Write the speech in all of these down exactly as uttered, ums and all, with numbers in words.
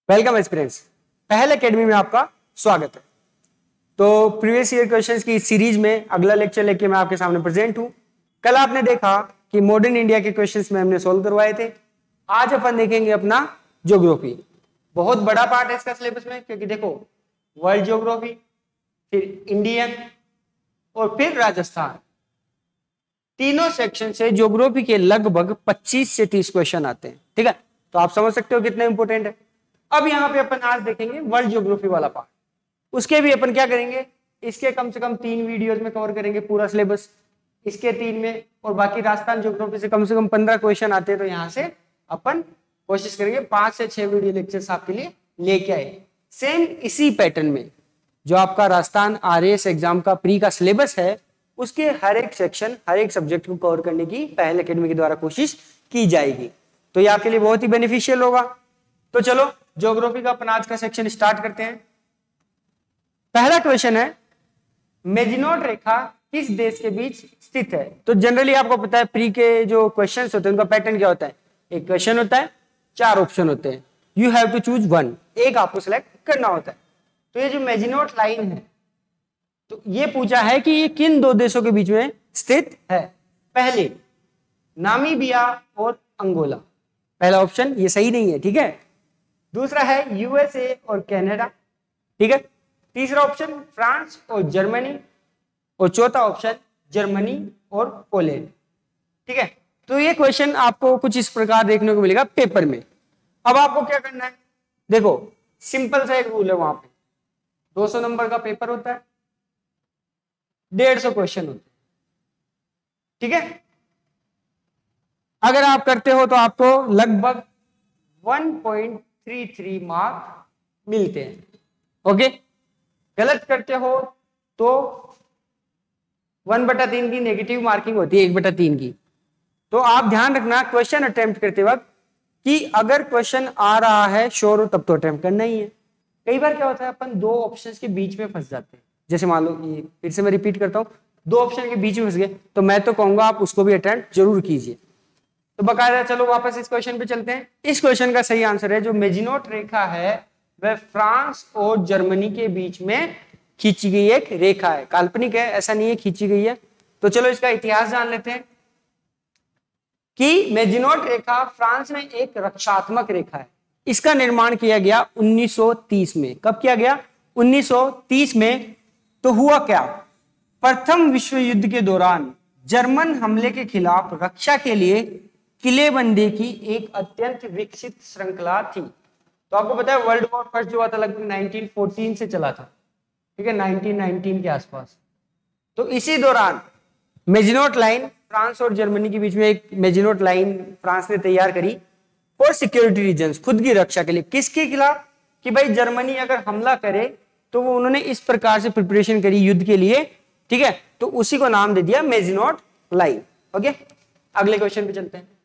Welcome aspirants, पहल academy में आपका स्वागत है। तो प्रीवियस ईयर क्वेश्चंस की सीरीज में अगला लेक्चर लेके मैं आपके सामने प्रेजेंट हूं। कल आपने देखा कि मॉडर्न इंडिया के क्वेश्चंस में हमने सोल्व करवाए थे। आज अपन देखेंगे अपना ज्योग्राफी। बहुत बड़ा पार्ट है इसका सिलेबस में, क्योंकि देखो वर्ल्ड ज्योग्राफी, फिर इंडियन और फिर राजस्थान, तीनों सेक्शन से ज्योग्राफी के लगभग पच्चीस से तीस क्वेश्चन आते हैं। ठीक है, तो आप समझ सकते हो कितना इंपॉर्टेंट है। अब यहाँ पे अपन आज देखेंगे वर्ल्ड ज्योग्राफी वाला पार्ट। उसके भी अपन क्या करेंगे, इसके कम से कम तीन वीडियोस में कवर करेंगे पूरा सिलेबस, इसके तीन में, और बाकी राजस्थान ज्योग्राफी से कम से कम पंद्रह क्वेश्चन आते हैं। तो यहाँ से अपन कोशिश करेंगे पांच से छह वीडियो लेक्चर्स आपके लिए लेके आए, सेम इसी पैटर्न में जो आपका राजस्थान आर एस एग्जाम का प्री का सिलेबस है, उसके हर एक सेक्शन, हर एक सब्जेक्ट को कवर करने की पहल एकेडमी के द्वारा कोशिश की जाएगी। तो ये आपके लिए बहुत ही बेनिफिशियल होगा। तो चलो ज्योग्राफी का अपन आज का सेक्शन स्टार्ट करते हैं। पहला क्वेश्चन है, मेजिनोट रेखा किस देश के बीच स्थित है? तो जनरली आपको पता है प्री के जो क्वेश्चंस होते हैं उनका पैटर्न क्या होता है, एक क्वेश्चन होता है, चार ऑप्शन होते हैं, you have to choose one, एक आपको सिलेक्ट करना होता है। तो ये जो मेजिनोट लाइन है, तो ये पूछा है कि ये किन दो देशों के बीच में स्थित है। पहले नामीबिया और अंगोला, पहला ऑप्शन ये सही नहीं है। ठीक है, दूसरा है यूएसए और कनाडा। ठीक है, तीसरा ऑप्शन फ्रांस और जर्मनी, और चौथा ऑप्शन जर्मनी और पोलैंड। ठीक है, तो ये क्वेश्चन आपको कुछ इस प्रकार देखने को मिलेगा पेपर में। अब आपको क्या करना है, देखो सिंपल सा एक रूल है, वहां पे दो सौ नंबर का पेपर होता है, डेढ़ सौ क्वेश्चन होते हैं। ठीक है, अगर आप करते हो तो आपको लगभग one point three three mark मिलते हैं। ओके, गलत करते हो तो वन बटा तीन की नेगेटिव मार्किंग होती है, एक बटा तीन की। तो आप ध्यान रखना क्वेश्चन अटेम्प्ट करते वक्त कि अगर क्वेश्चन आ रहा है श्योर हो तब तो अटेम्प्ट करना ही है। कई बार क्या होता है, अपन दो ऑप्शंस के बीच में फंस जाते हैं। जैसे मान लो ये फिर से मैं रिपीट करता हूं, दो ऑप्शन के बीच में फंस गए, तो मैं तो कहूंगा आप उसको भी अटेम्प्ट जरूर कीजिए। तो बकायदा चलो वापस इस क्वेश्चन पे चलते हैं। इस क्वेश्चन का सही आंसर है, जो मेजिनोट रेखा है वह फ्रांस और जर्मनी के बीच में खींची गई एक रेखा है। काल्पनिक है, ऐसा नहीं है खींची गई है। तो चलो इसका इतिहास जान लेते हैं कि मेजिनोट रेखा फ्रांस में एक रक्षात्मक रेखा है। इसका निर्माण किया गया उन्नीस सौ तीस में। कब किया गया? उन्नीस सौ तीस में। तो हुआ क्या, प्रथम विश्व युद्ध के दौरान जर्मन हमले के खिलाफ रक्षा के लिए किलेबंदी की एक अत्यंत विकसित श्रृंखला थी। तो आपको पता है वर्ल्ड वॉर फर्स्ट जो हुआ था लगभग नाइनटीन फोर्टीन से चला था। ठीक है, नाइनटीन नाइनटीन के आसपास। तो इसी दौरान मेजिनोट लाइन फ्रांस और जर्मनी के बीच में एक मेजिनोट लाइन फ्रांस ने तैयार करी फॉर सिक्योरिटी रीजंस, खुद की रक्षा के लिए। किसके खिलाफ? कि भाई जर्मनी अगर हमला करे तो वो उन्होंने इस प्रकार से प्रिपरेशन करी युद्ध के लिए। ठीक है, तो उसी को नाम दे दिया मेजिनोट लाइन। ओके, अगले क्वेश्चन पे चलते हैं।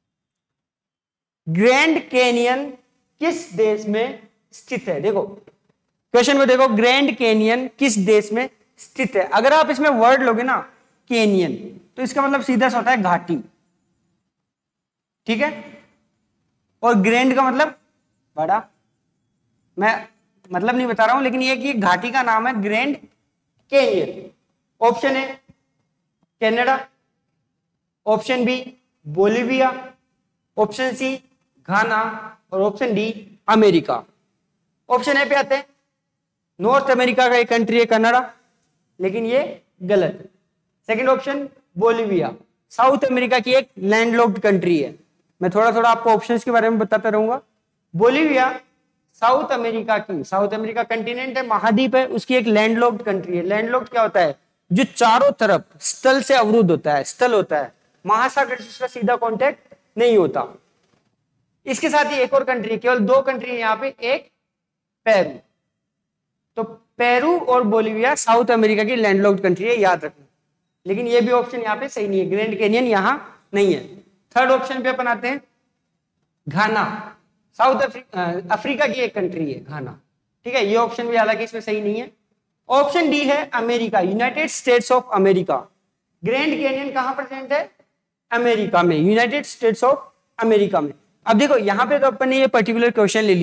ग्रैंड कैनियन किस देश में स्थित है? देखो क्वेश्चन को देखो, ग्रैंड कैनियन किस देश में स्थित है। अगर आप इसमें वर्ड लोगे ना कैनियन, तो इसका मतलब सीधा सा होता है घाटी। ठीक है, और ग्रैंड का मतलब बड़ा। मैं मतलब नहीं बता रहा हूं, लेकिन ये कि घाटी का नाम है Grand Canyon. Option A Canada, option B Bolivia, option C Ghana, और option D America. Option A पे आते हैं, नॉर्थ अमेरिका का एक कंट्री है कनाडा, लेकिन ये गलत है। Second option Bolivia, South America की एक लैंडलॉक्ड कंट्री है। मैं थोड़ा थोड़ा आपको ऑप्शंस के बारे में बताता रहूंगा। बोलिविया साउथ अमेरिका की, साउथ अमेरिका कंटिनेंट है, महाद्वीप है, उसकी एक लैंडलॉक्ड कंट्री है। लैंडलॉक्ड क्या होता है? जो चारों तरफ स्थल से अवरुद्ध होता है, स्थल होता है, महासागर से उसका सीधा कांटेक्ट नहीं होता। इसके साथ ही एक और कंट्री, केवल दो कंट्री यहाँ पे, एक पेरू। तो पेरू और बोलिविया साउथ अमेरिका की लैंडलॉक्ड कंट्री है, याद रखना। लेकिन ये भी ऑप्शन यहाँ पे सही नहीं है, ग्रैंड कैनियन यहाँ नहीं है। थर्ड ऑप्शन पे अपन आते हैं, घाना, साउथ अफ्रीका अफ्रीका की एक कंट्री है घाना। ठीक है, ये ऑप्शन भी हालांकि इसमें सही नहीं है। ऑप्शन डी है America, United States of America. Grand Canyon कहां प्रेजेंट है? अमेरिका में, यूनाइटेड स्टेट्स ऑफ अमेरिका में। अब देखो यहाँ पे तो अपन ने ये पर्टिकुलर क्वेश्चन ले लिया,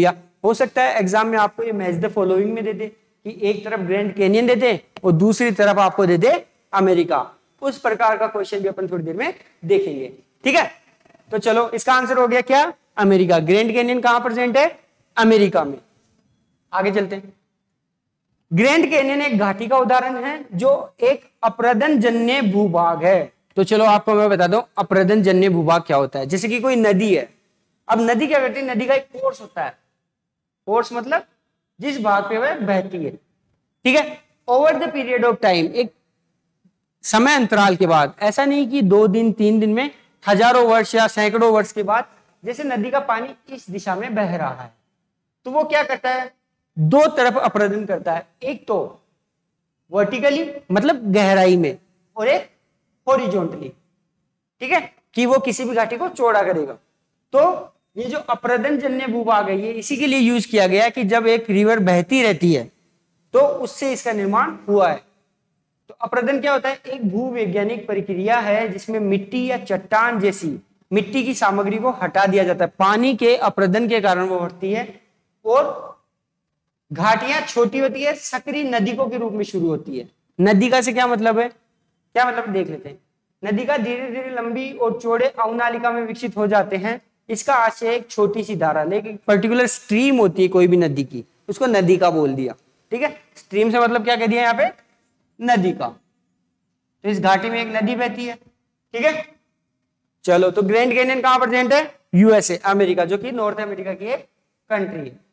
हो सकता है एग्जाम में आपको ये मैच द फॉलोइंग में दे दे कि एक तरफ ग्रैंड कैनियन दे दे और दूसरी तरफ आपको दे दे अमेरिका। उस प्रकार का क्वेश्चन भी अपन थोड़ी देर में देखेंगे, ठीक है। तो चलो इसका आंसर हो गया क्या, अमेरिका। ग्रैंड कैनियन कहां प्रेजेंट है, अमेरिका में। आगे चलते हैं। ग्रैंड कैनियन एक घाटी का उदाहरण है जो एक अप्रदन जन्य भूभाग है। तो चलो आपको मैं बता दूं अप्रदन जन्य भूभाग क्या होता है। जैसे कि कोई नदी है, अब नदी क्या करती है, नदी का एक कोर्स होता है, कोर्स मतलब जिस भाग पे वह बहती है, ठीक है। Over the period of time, एक समय अंतराल के बाद, ऐसा नहीं कि दो दिन तीन दिन में, हजारों वर्ष या सैकड़ों वर्ष के बाद, जैसे नदी का पानी इस दिशा में बह रहा है तो वो क्या करता है, दो तरफ अपरदन करता है, एक तो वर्टिकली मतलब गहराई में और एक हॉरिजॉन्टली, ठीक है, कि वो किसी भी घाटी को चौड़ा करेगा। तो ये जो अपरदन जन्य भूभाग है ये इसी के लिए यूज किया गया कि जब एक रिवर बहती रहती है तो उससे इसका निर्माण हुआ है। तो अपरदन क्या होता है, एक भूवैज्ञानिक प्रक्रिया है जिसमें मिट्टी या चट्टान जैसी मिट्टी की सामग्री को हटा दिया जाता है। पानी के अपरदन के कारण वो बढ़ती है और घाटियां छोटी होती है, सक्रिय नदियों के रूप में शुरू होती है। नदी का से क्या मतलब है, क्या मतलब देख लेते हैं। नदी का धीरे धीरे लंबी और चौड़े अवनालिका में विकसित हो जाते हैं। इसका आशय एक छोटी सी धारा, लेकिन पर्टिकुलर स्ट्रीम होती है कोई भी नदी की, उसको नदी का बोल दिया, ठीक है। स्ट्रीम से मतलब क्या कह दिया यहाँ पे, नदी का। तो इस घाटी में एक नदी बहती है, ठीक है। चलो, तो ग्रैंड कैनियन कहां प्रेजेंट है, यूएसए, अमेरिका, जो कि नॉर्थ अमेरिका की एक कंट्री है।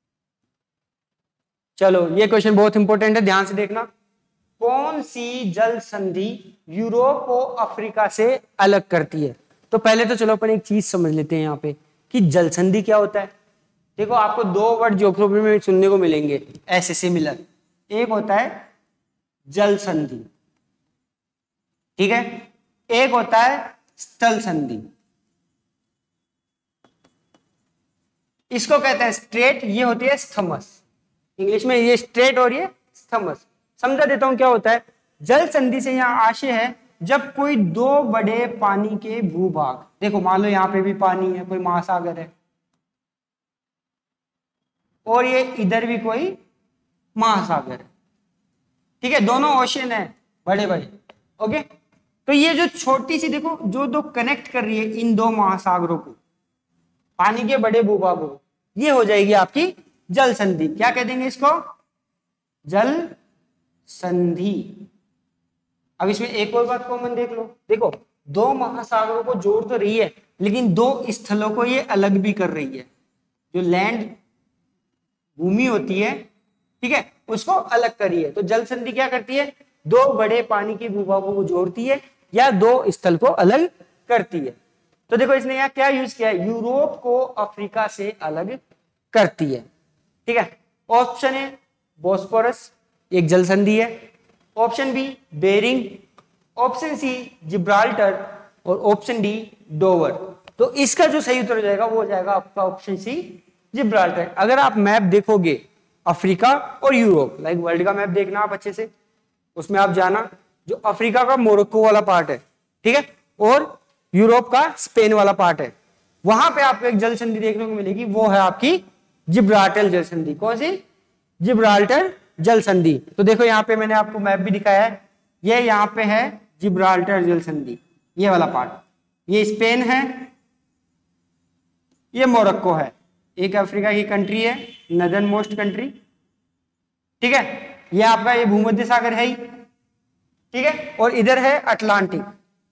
चलो, ये क्वेश्चन बहुत इंपॉर्टेंट है, ध्यान से देखना। कौन सी जल संधि यूरोप को अफ्रीका से अलग करती है। तो पहले तो चलो अपन एक चीज समझ लेते हैं यहाँ पे कि जल संधि क्या होता है। देखो, आपको दो वर्ड ज्योग्राफी में सुनने को मिलेंगे ऐसे सिमिलर। एक होता है जल संधि, ठीक है, एक होता है स्थल संधि। इसको कहते हैं स्ट्रेट, ये होती है स्थमस। इंग्लिश में ये स्ट्रेट और ये स्थमस। समझा देता हूं क्या होता है। जल संधि से यहाँ आशय है जब कोई दो बड़े पानी के भूभाग, देखो मान लो यहाँ पे भी पानी है, कोई महासागर है, और ये इधर भी कोई महासागर है, ठीक है, दोनों ओशियन है बड़े बड़े, ओके। तो ये जो छोटी सी, देखो जो दो कनेक्ट कर रही है इन दो महासागरों को, पानी के बड़े भूभागों को, ये हो जाएगी आपकी जल संधि। क्या कह देंगे इसको, जल संधि। अब इसमें एक और बात कॉमन देख लो, देखो दो महासागरों को जोड़ तो रही है लेकिन दो स्थलों को ये अलग भी कर रही है। जो लैंड भूमि होती है, ठीक है, उसको अलग करी है। तो जल संधि क्या करती है, दो बड़े पानी के भूभागों को जोड़ती है या दो स्थल को अलग करती है। तो देखो इसने यहाँ क्या यूज किया है, यूरोप को अफ्रीका से अलग करती है, ठीक है। ऑप्शन ए बोस्फोरस, एक जल संधि है। Option B Bering, option C Gibraltar और ऑप्शन डी डोवर। तो इसका जो सही उत्तर हो जाएगा वो हो जाएगा आपका ऑप्शन सी जिब्राल्टर। अगर आप मैप देखोगे अफ्रीका और यूरोप, लाइक वर्ल्ड का मैप देखना आप अच्छे से, उसमें आप जाना जो अफ्रीका का मोरक्को वाला पार्ट है, ठीक है, और यूरोप का स्पेन वाला पार्ट है, वहां पे आपको एक जल संधि देखने को मिलेगी, वो है आपकी जिब्राल्टर जल संधि। कौन सी, जिब्राल्टर जल संधि। तो देखो यहाँ पे मैंने आपको मैप भी दिखाया है, ये यहाँ पे है जिब्राल्टर जल संधि, ये वाला पार्ट, ये स्पेन है, ये मोरक्को है, एक अफ्रीका की कंट्री है, नदर्न मोस्ट कंट्री, ठीक है। ये आपका ये भूमध्य सागर है ही, ठीक है, और इधर है अटलांटिक।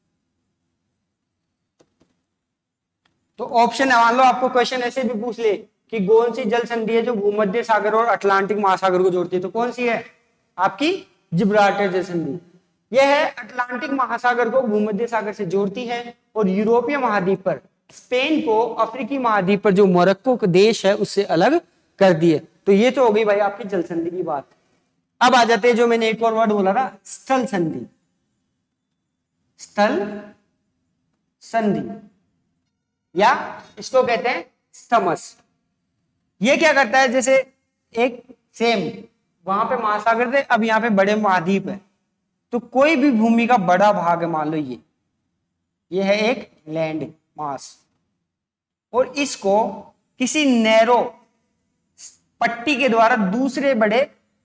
तो ऑप्शन मान लो आपको क्वेश्चन ऐसे भी पूछ ले कि कौन सी जल संधि है जो भूमध्य सागर और अटलांटिक महासागर को जोड़ती है, तो कौन सी है आपकी जिब्राल्टर जल संधि। यह है अटलांटिक महासागर को भूमध्य सागर से जोड़ती है और यूरोपीय महाद्वीप पर स्पेन को अफ्रीकी महाद्वीप पर जो मोरक्को का देश है उससे अलग कर दिए। तो ये तो हो गई भाई आपकी जल संधि की बात। अब आ जाते हैं जो मैंने एक और वर्ड बोला था, स्थल संधि। स्थल संधि या इसको कहते हैं स्थमस। ये क्या करता है, जैसे एक सेम वहां पे महासागर थे, अब यहाँ पे बड़े महाद्वीप है, तो कोई भी भूमि का बड़ा भाग है, मान लो ये ये है एक लैंड मास, और इसको किसी नैरो पट्टी के द्वारा दूसरे बड़े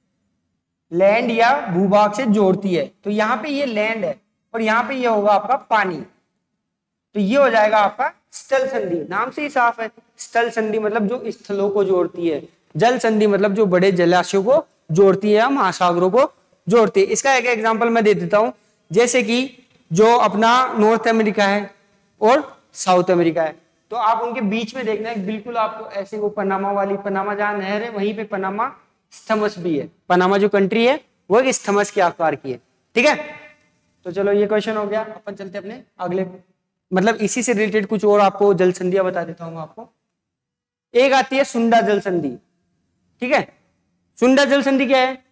लैंड या भूभाग से जोड़ती है। तो यहाँ पे ये लैंड है और यहाँ पे ये होगा आपका पानी, तो ये हो जाएगा आपका स्थल संधि। नाम से ही साफ है, स्थल संधि मतलब जो स्थलों को जोड़ती है, जल संधि मतलब जो बड़े जलाशयों को जोड़ती है या महासागरों को जोड़ती है। इसका एक एग्जांपल मैं दे देता हूं, जैसे कि जो अपना नॉर्थ अमेरिका है और साउथ अमेरिका है, तो आप उनके बीच में देखना है बिल्कुल आपको ऐसे वो पनामा वाली, पनामा जहां नहर है वहीं पे पनामा स्थमस भी है। पनामा जो कंट्री है वो एक स्थमस के आकार की है, ठीक है। तो चलो ये क्वेश्चन हो गया, अपन चलते अपने अगले, मतलब इसी से रिलेटेड कुछ और आपको जल संधियां बता देता हूं आपको। एक आती है सुंडा जल संधि, ठीक है। सुंडा जल संधि क्या है?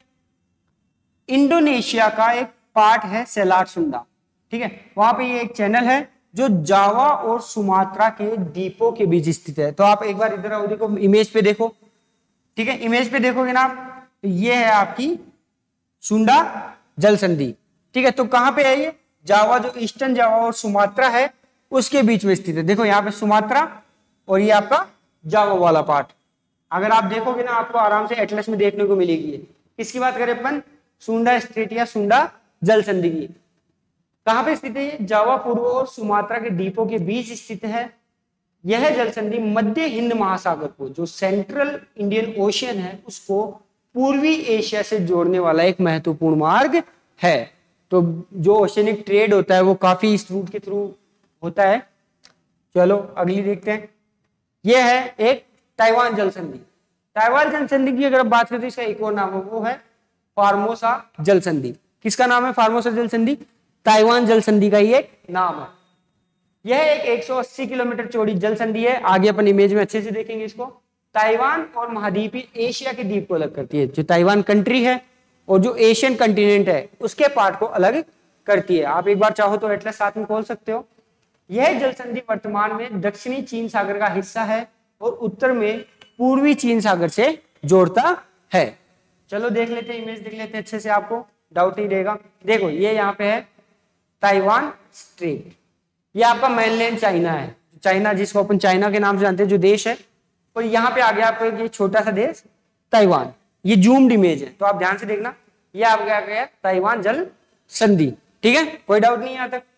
इंडोनेशिया का एक पार्ट है सेलार सुंडा, ठीक है। वहां पे ये एक चैनल है जो जावा और सुमात्रा के द्वीपों के बीच स्थित है। तो आप एक बार इधर आओ, देखो इमेज पे देखो, ठीक है। इमेज पे देखोगे ना आप, तो ये है आपकी सुंडा जल संधि, ठीक है। तो कहां पे है ये? जावा, जो ईस्टर्न जावा और सुमात्रा है उसके बीच में स्थित है। देखो यहाँ पे सुमात्रा और ये आपका जावा वाला पार्ट, अगर आप देखोगे ना आपको आराम से एटलस में देखने को मिलेगी। किसकी बात करें अपन? सुंडा स्ट्रेट या सुंडा जल संधि की। कहां पे स्थित है ये? जावा पूर्व और सुमात्रा के द्वीपों के बीच स्थित है। यह जल संधि मध्य हिंद महासागर को, जो सेंट्रल इंडियन ओशियन है, उसको पूर्वी एशिया से जोड़ने वाला एक महत्वपूर्ण मार्ग है। तो जो ओशियनिक ट्रेड होता है वो काफी इस रूट के थ्रू होता है। चलो अगली देखते हैं। यह है एक ताइवान जल संधि। ताइवान जल संधि की अगर बात करें तो इसका एक और नाम है, वो है फार्मोसा जल संधि। किसका नाम है फार्मोसा जल संधि? ताइवान जल संधि का ही एक नाम है। यह एक एक सौ अस्सी किलोमीटर चौड़ी जल संधि है। आगे अपन इमेज में अच्छे से देखेंगे इसको। ताइवान और महाद्वीपीय एशिया के द्वीप को अलग करती है। जो ताइवान कंट्री है और जो एशियन कंटिनेंट है उसके पार्ट को अलग करती है। आप एक बार चाहो तो एटलस साथ में खोल सकते हो। यह जल संधि वर्तमान में दक्षिणी चीन सागर का हिस्सा है और उत्तर में पूर्वी चीन सागर से जोड़ता है। चलो देख लेते हैं, इमेज देख लेते हैं अच्छे से, आपको डाउट नहीं रहेगा। देखो ये यहाँ पे है ताइवान स्ट्रेट, ये आपका मेनलैंड चाइना है, चाइना जिसको अपन चाइना के नाम से जानते हैं जो देश है, और यहाँ पे आ गया आपको ये छोटा सा देश ताइवान। ये जूम्ड इमेज है तो आप ध्यान से देखना, ये आ गया ताइवान जल संधि, ठीक है। कोई डाउट नहीं यहाँ तक।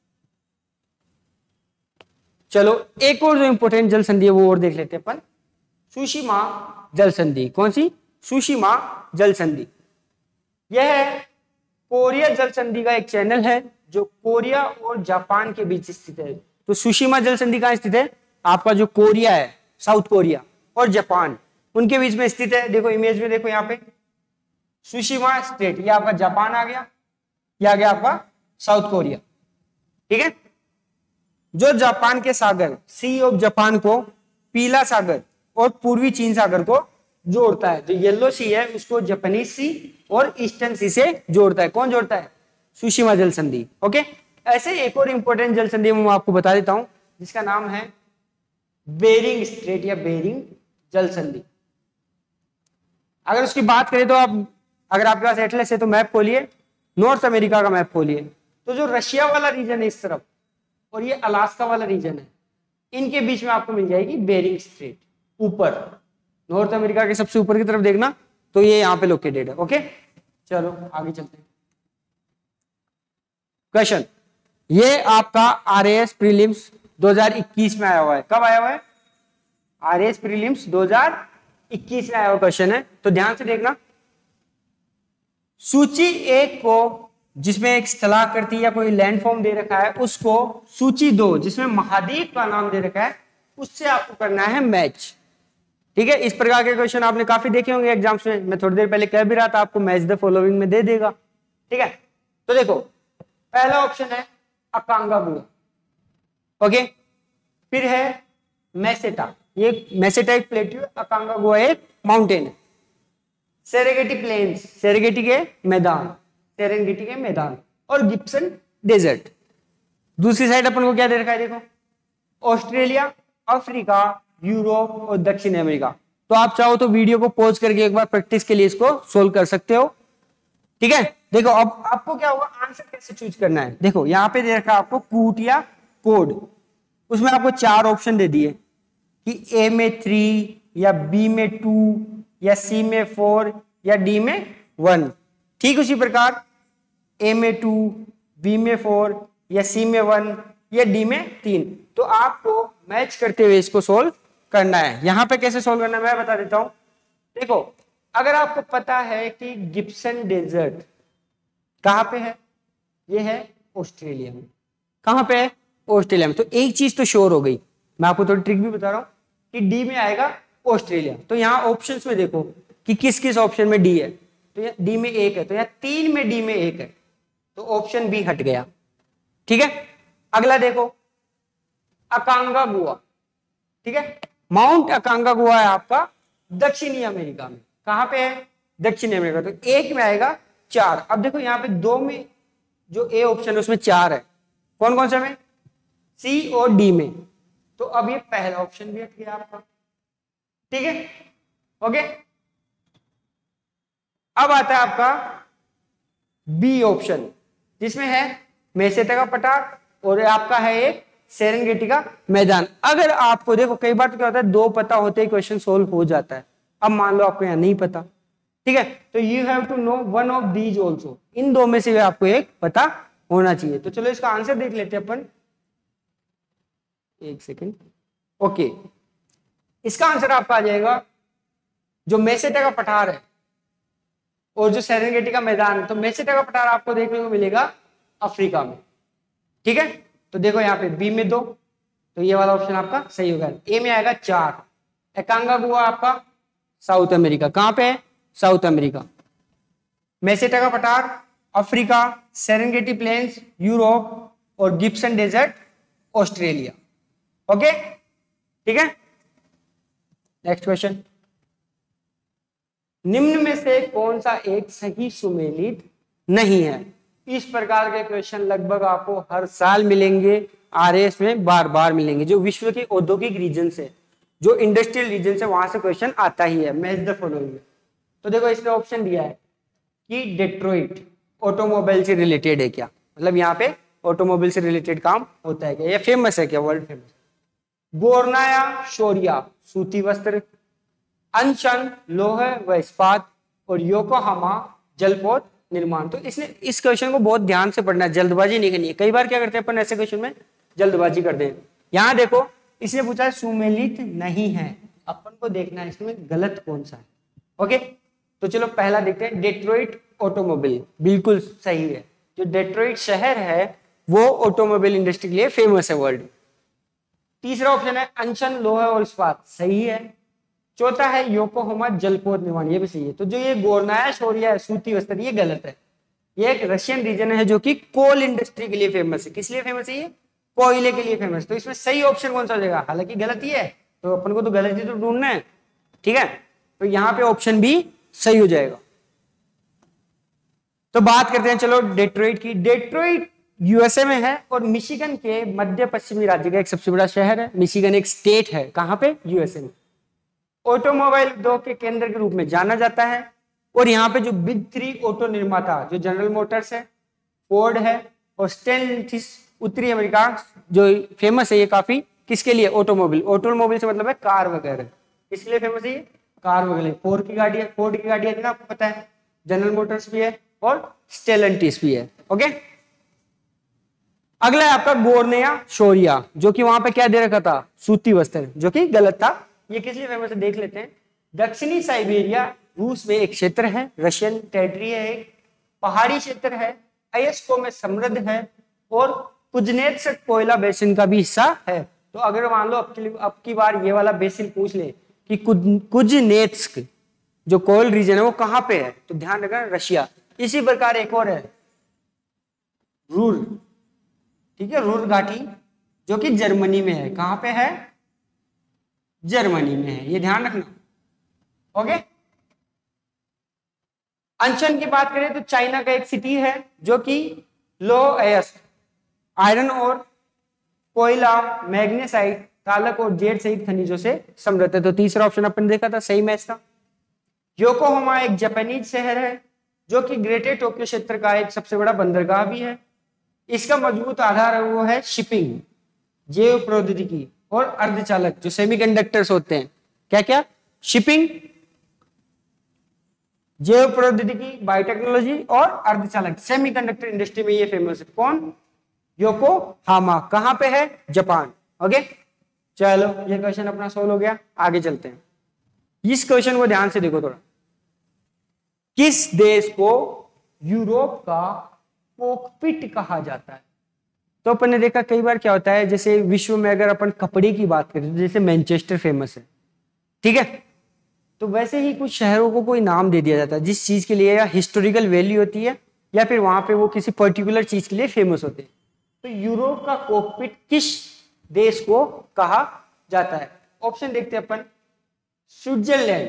चलो एक और जो इंपोर्टेंट जल संधि है वो और देख लेते हैं अपन, सुशिमा जल संधि। कौन सी? सुशिमा जल संधि। यह है कोरिया जल संधि का एक चैनल है जो कोरिया और जापान के बीच स्थित है। तो सुशिमा जल संधि कहां स्थित है? आपका जो कोरिया है, साउथ कोरिया और जापान, उनके बीच में स्थित है। देखो इमेज में देखो यहाँ पे सुशिमा स्टेट, ये आपका जापान आ गया, ये आ गया आपका साउथ कोरिया, ठीक है। जो जापान के सागर, सी ऑफ जापान को पीला सागर और पूर्वी चीन सागर को जोड़ता है। जो येलो सी है उसको जापानीज सी और ईस्टर्न सी से जोड़ता है। कौन जोड़ता है? सुशिमा जल संधि, ओके। ऐसे एक और इंपॉर्टेंट जल संधि मैं आपको बता देता हूं जिसका नाम है बेरिंग स्ट्रेट या बेरिंग जल संधि। अगर उसकी बात करें तो आप, अगर आपके पास एटलस है तो मैप खोलिए, नॉर्थ अमेरिका का मैप खोलिए, तो जो रशिया वाला रीजन है इस तरफ और ये अलास्का वाला रीजन है, इनके बीच में आपको मिल जाएगी बेरिंग स्ट्रेट। ऊपर नॉर्थ अमेरिका के सबसे ऊपर की तरफ देखना तो ये यहाँ पे लोकेटेड है, ओके। चलो आगे चलते हैं। क्वेश्चन, ये आपका आरएएस प्रीलिम्स दो हज़ार इक्कीस में आया हुआ है। कब आया हुआ है? आरएएस प्रीलिम्स दो हज़ार इक्कीस में आया हुआ क्वेश्चन है, तो ध्यान से देखना। सूची एक को जिसमें एक स्थलाकृति या कोई लैंडफॉर्म दे रखा है उसको सूची दो जिसमें महाद्वीप का नाम दे रखा है उससे आपको करना है मैच, ठीक है। इस प्रकार के क्वेश्चन आपने काफी देखे होंगे एग्जाम्स में। मैं थोड़ी देर पहले कह भी रहा था आपको मैच द फॉलोइंग में दे देगा, ठीक है। तो देखो पहला ऑप्शन है अकांगागुआ, ओके। फिर है मेसेटा, ये मेसेटा एक प्लेट्यू, अकांगागुआ एक माउंटेन है। सेरेगेटी प्लेन्स, सेरेगेटी के मैदान, सेरेंगेटी के मैदान, और गिब्सन डेजर्ट। दूसरी साइड अपन को क्या दे रखा है? देखो ऑस्ट्रेलिया, अफ्रीका, यूरोप और दक्षिण अमेरिका। तो आप चाहो तो वीडियो को पॉज करके एक बार प्रैक्टिस के लिए इसको सोल्व कर सकते हो, ठीक है। देखो अब आपको क्या होगा, आंसर कैसे चूज करना है। देखो यहाँ पे दे रखा है आपको कूट या कोड, उसमें आपको चार ऑप्शन दे दिए कि ए में थ्री या बी में टू या सी में फोर या डी में वन। ठीक उसी प्रकार ए में टू, बी में फोर या सी में वन या डी में तीन। तो आपको मैच करते हुए इसको सोल्व करना है। यहां पे कैसे सोल्व करना है मैं बता देता हूं। देखो, अगर आपको पता है कि गिब्सन डेजर्ट कहां पे है, ये है ऑस्ट्रेलिया में। कहां पे है? ऑस्ट्रेलिया में। तो एक चीज तो श्योर हो गई, मैं आपको थोड़ी ट्रिक भी बता रहा हूं कि डी में आएगा ऑस्ट्रेलिया। तो यहाँ ऑप्शंस में देखो कि किस किस ऑप्शन में डी है, तो यहाँ डी में एक है, तो यहाँ तीन में डी में एक है, तो ऑप्शन बी हट गया। ठीक है, अगला देखो अकांगागुआ। ठीक है, माउंट अकांगागुआ है आपका दक्षिणी अमेरिका में। कहां पे है? दक्षिणी अमेरिका। तो एक में आएगा चार। अब देखो यहाँ पे दो में जो ए ऑप्शन है उसमें चार है, कौन कौन से में? सी और डी में। तो अब ये पहला ऑप्शन भी हट गया आपका। ठीक है, ओके। अब आता है आपका बी ऑप्शन, जिसमें है मेसेटा का पठार और आपका है एक सेरेंगेटी का मैदान। अगर आपको देखो कई बार तो क्या होता है, दो पता होते ही क्वेश्चन सोल्व हो जाता है। अब मान लो आपको यहाँ नहीं पता, ठीक है, तो you have to know one of these also. इन दो में से आपको एक पता होना चाहिए। तो चलो इसका आंसर देख लेते हैं अपन, एक सेकेंड। ओके, इसका आंसर आपका आ जाएगा जो मेसेटा का पठार है और जो सेरेंगेटी का मैदान है। तो मेसेटा का पठार आपको देखने को मिलेगा अफ्रीका में। ठीक है, तो देखो यहाँ पे बी में दो, तो ये वाला ऑप्शन आपका सही होगा। ए में आएगा चार। अकांगागुआ आपका साउथ अमेरिका। कहां पे है? South America. मेसेटा का पठार अफ्रीका, सेरेंगेटी प्लेन्स यूरोप और गिब्सन डेजर्ट ऑस्ट्रेलिया। ओके, ठीक है। नेक्स्ट क्वेश्चन, निम्न में से कौन सा एक सही सुमेलित नहीं है? इस प्रकार के क्वेश्चन लगभग आपको हर साल मिलेंगे, आरएएस में बार बार मिलेंगे। जो विश्व के औद्योगिक रीजन से, जो इंडस्ट्रियल रीजन से, वहां से क्वेश्चन आता ही है। Match the following. तो देखो इसने ऑप्शन दिया है कि डेट्रॉइट ऑटोमोबाइल से रिलेटेड है क्या, मतलब यहाँ पे ऑटोमोबाइल से रिलेटेड काम होता है क्या, ये फेमस है क्या, वर्ल्ड फेमस। गोरनाया शोरिया सूती वस्त्र, अनशन लोह व इस्पात और योकोहामा जलपोत निर्माण। तो इसने इस क्वेश्चन को बहुत ध्यान से पढ़ना है, जल्दबाजी नहीं करनी है। कई बार क्या करते हैं अपन ऐसे क्वेश्चन में जल्दबाजी करते हैं। यहाँ देखो इसने पूछा है सुमेलित नहीं है, अपन को देखना है इसमें गलत कौन सा है। ओके, तो चलो पहला देखते हैं। डेट्रॉइट ऑटोमोबाइल बिल्कुल सही है। जो डेट्रॉइट शहर है वो ऑटोमोबाइल इंडस्ट्री के लिए फेमस है वर्ल्ड। तीसरा ऑप्शन है अनशन लोह और इस्पात, सही है। चौथा है योकोहामा जलपोत निर्माण, ये भी सही है। तो जो ये गोरनाया शोरिया है सूती वस्त्र, ये गलत है। ये एक रशियन रीजन है जो कि कोल इंडस्ट्री के लिए फेमस है। किस लिए फेमस है? ये कोयले के लिए फेमस। तो इसमें सही ऑप्शन कौन सा हो जाएगा? हालांकि गलत ही है, तो अपन को तो गलत ही तो ढूंढना है। ठीक है, तो यहाँ पे ऑप्शन बी सही हो जाएगा। तो बात करते हैं चलो डेट्रॉइट की। डेट्रॉइट यूएसए में है और मिशिगन के मध्य पश्चिमी राज्य का एक सबसे बड़ा शहर है। मिशिगन एक स्टेट है, कहां पे? यूएसए में। ऑटोमोबाइल उद्योग के केंद्र के रूप में जाना जाता है और यहाँ पे जो बिग थ्री ऑटो निर्माता जो जनरल मोटर्स है, फोर्ड है और स्टेनलिस उत्तरी अमेरिका जो फेमस है, ये काफी किसके लिए? ऑटोमोबाइल। ऑटोमोबाइल से मतलब है कार वगैरह। किसके लिए फेमस है? ये कार वगैरह। फोर्ड की गाड़ी है, फोर्ड की गाड़ी है ना, आपको पता है। जनरल मोटर्स भी है और स्टेलंटिस भी है। ओके, अगला है आपका गोरनेया शोरिया, जो कि वहां पे क्या दे रखा था? सूती वस्त्र, जो कि गलत था। ये किस लिए फेमस है देख लेते हैं। दक्षिणी साइबेरिया रूस में एक क्षेत्र है, रशियन टेरिटरी है, एक पहाड़ी क्षेत्र है, अयस्को में समृद्ध है और कुजनेत्स्क कोयला बेसिन का भी हिस्सा है। तो अगर मान लो अब अब की बार ये वाला बेसिन पूछ ले कि कुजनेत्स्क जो कोयल रीजन है वो कहां पे है, तो ध्यान रखना रशिया। इसी प्रकार एक और है रूर, ठीक है, रूर घाटी जो कि जर्मनी में है। कहां पे है? जर्मनी में है, ये ध्यान रखना। ओके, अंशन की बात करें तो चाइना का एक सिटी है जो कि लो अयस्क आयरन और कोयला, मैग्नेसाइट, तालक और जेड सहित खनिजों से समृद्ध है। तो तीसरा ऑप्शन अपन देखा था, सही मैच था। योकोहामा एक जापानीज शहर है जो कि ग्रेटर टोक्यो क्षेत्र का एक सबसे बड़ा बंदरगाह भी है। इसका मजबूत आधार है वो है शिपिंग, जैव प्रौद्योगिकी और अर्धचालक जो सेमीकंडक्टर्स होते हैं। क्या क्या? शिपिंग, जैव प्रौद्योगिकी, बायोटेक्नोलॉजी और अर्धचालक सेमीकंडक्टर इंडस्ट्री में ये फेमस है। कौन? योकोहामा। कहां पे है? जापान। ओके चलो ये क्वेश्चन अपना सोल्व हो गया, आगे चलते हैं। इस क्वेश्चन को ध्यान से देखो थोड़ा। किस देश को यूरोप का कॉकपिट कहा जाता है? तो अपन ने देखा कई बार क्या होता है, जैसे विश्व में अगर अपन कपड़े की बात करें तो जैसे मैनचेस्टर फेमस है, ठीक है, तो वैसे ही कुछ शहरों को कोई नाम दे दिया जाता है जिस चीज के लिए या हिस्टोरिकल वैल्यू होती है या फिर वहां पे वो किसी पर्टिकुलर चीज के लिए फेमस होते हैं। तो यूरोप का कॉकपिट किस देश को कहा जाता है? ऑप्शन देखते हैं अपन। स्विट्जरलैंड,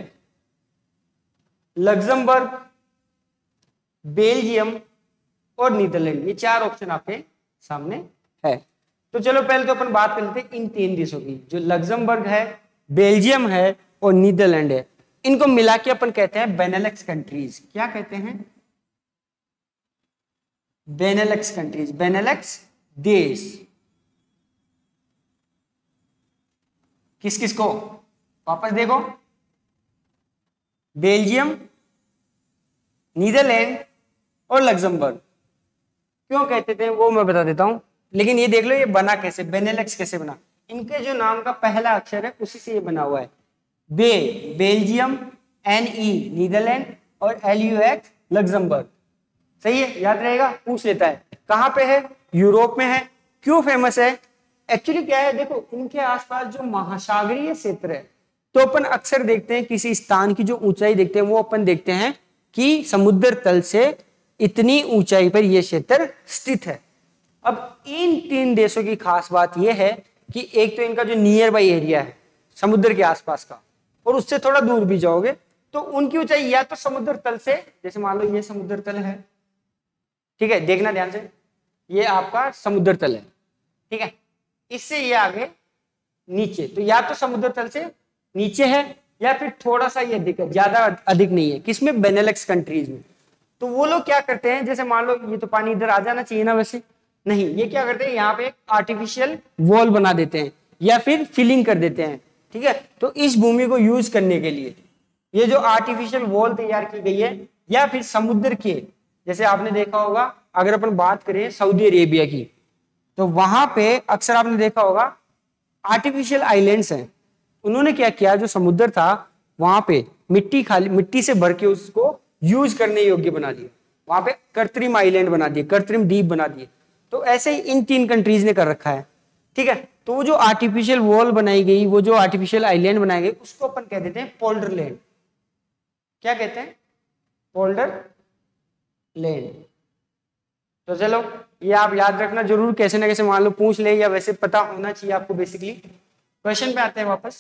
लग्जमबर्ग, बेल्जियम और नीदरलैंड। ये चार ऑप्शन आपके सामने है। तो चलो पहले तो अपन बात कर लेते हैं इन तीन देशों की, जो लग्जमबर्ग है, बेल्जियम है और नीदरलैंड है। इनको मिला के अपन कहते हैं बेनेलक्स कंट्रीज। क्या कहते हैं? बेनेलक्स कंट्रीज, बेनेलक्स देश। किस किस को? वापस देखो, बेल्जियम, नीदरलैंड और लग्जमबर्ग। क्यों कहते थे वो मैं बता देता हूं, लेकिन ये देख लो ये बना कैसे, बेनेलक्स कैसे बना। इनके जो नाम का पहला अक्षर है उसी से ये बना हुआ है। Be Belgium, N E Netherland और एल यू एक्स लग्जमबर्ग। सही है, याद रहेगा, पूछ लेता है। कहां पे है? यूरोप में है। क्यों फेमस है? एक्चुअली क्या है, देखो इनके आसपास जो महासागरीय क्षेत्र है, तो अपन अक्सर देखते हैं किसी स्थान की जो ऊंचाई देखते हैं वो अपन देखते हैं कि समुद्र तल से इतनी ऊंचाई पर यह क्षेत्र स्थित है। अब इन तीन देशों की खास बात यह है कि एक तो इनका जो नियर बाई एरिया है समुद्र के आसपास का, और उससे थोड़ा दूर भी जाओगे तो उनकी ऊंचाई या तो समुद्र तल से, जैसे मान लो ये समुद्र तल है, ठीक है, देखना ध्यान से, ये आपका समुद्र तल है, ठीक है, इससे ये आगे नीचे, तो या तो समुद्र तल से नीचे है या फिर थोड़ा सा ये अधिक है, ज्यादा अधिक नहीं है। किसमें? बेनेलक्स कंट्रीज में। तो वो लोग क्या करते हैं, जैसे मान लो ये तो पानी इधर आ जाना चाहिए ना, वैसे नहीं, ये क्या करते हैं यहाँ पे एक आर्टिफिशियल वॉल बना देते हैं या फिर फिलिंग कर देते हैं, ठीक है। तो इस भूमि को यूज करने के लिए ये जो आर्टिफिशियल वॉल तैयार की गई है, या फिर समुद्र के, जैसे आपने देखा होगा अगर अपन बात करें सऊदी अरेबिया की, तो वहां पे अक्सर आपने देखा होगा आर्टिफिशियल आइलैंड्स हैं। उन्होंने क्या किया, जो समुद्र था वहां पे मिट्टी खाली मिट्टी से भर के उसको यूज करने योग्य बना दिया, वहां पे कृत्रिम आइलैंड बना दिए, कृत्रिम द्वीप बना दिए। तो ऐसे ही इन तीन कंट्रीज ने कर रखा है, ठीक है। तो वो जो आर्टिफिशियल वॉल बनाई गई, वो जो आर्टिफिशियल आइलैंड बनाए गए, उसको अपन कह देते हैं पोल्डर लैंड। क्या कहते हैं? Polder land. तो चलो ये आप याद रखना जरूर, कैसे ना कैसे मान लो पूछ ले, या वैसे पता होना चाहिए आपको बेसिकली। क्वेश्चन पे आते हैं वापस।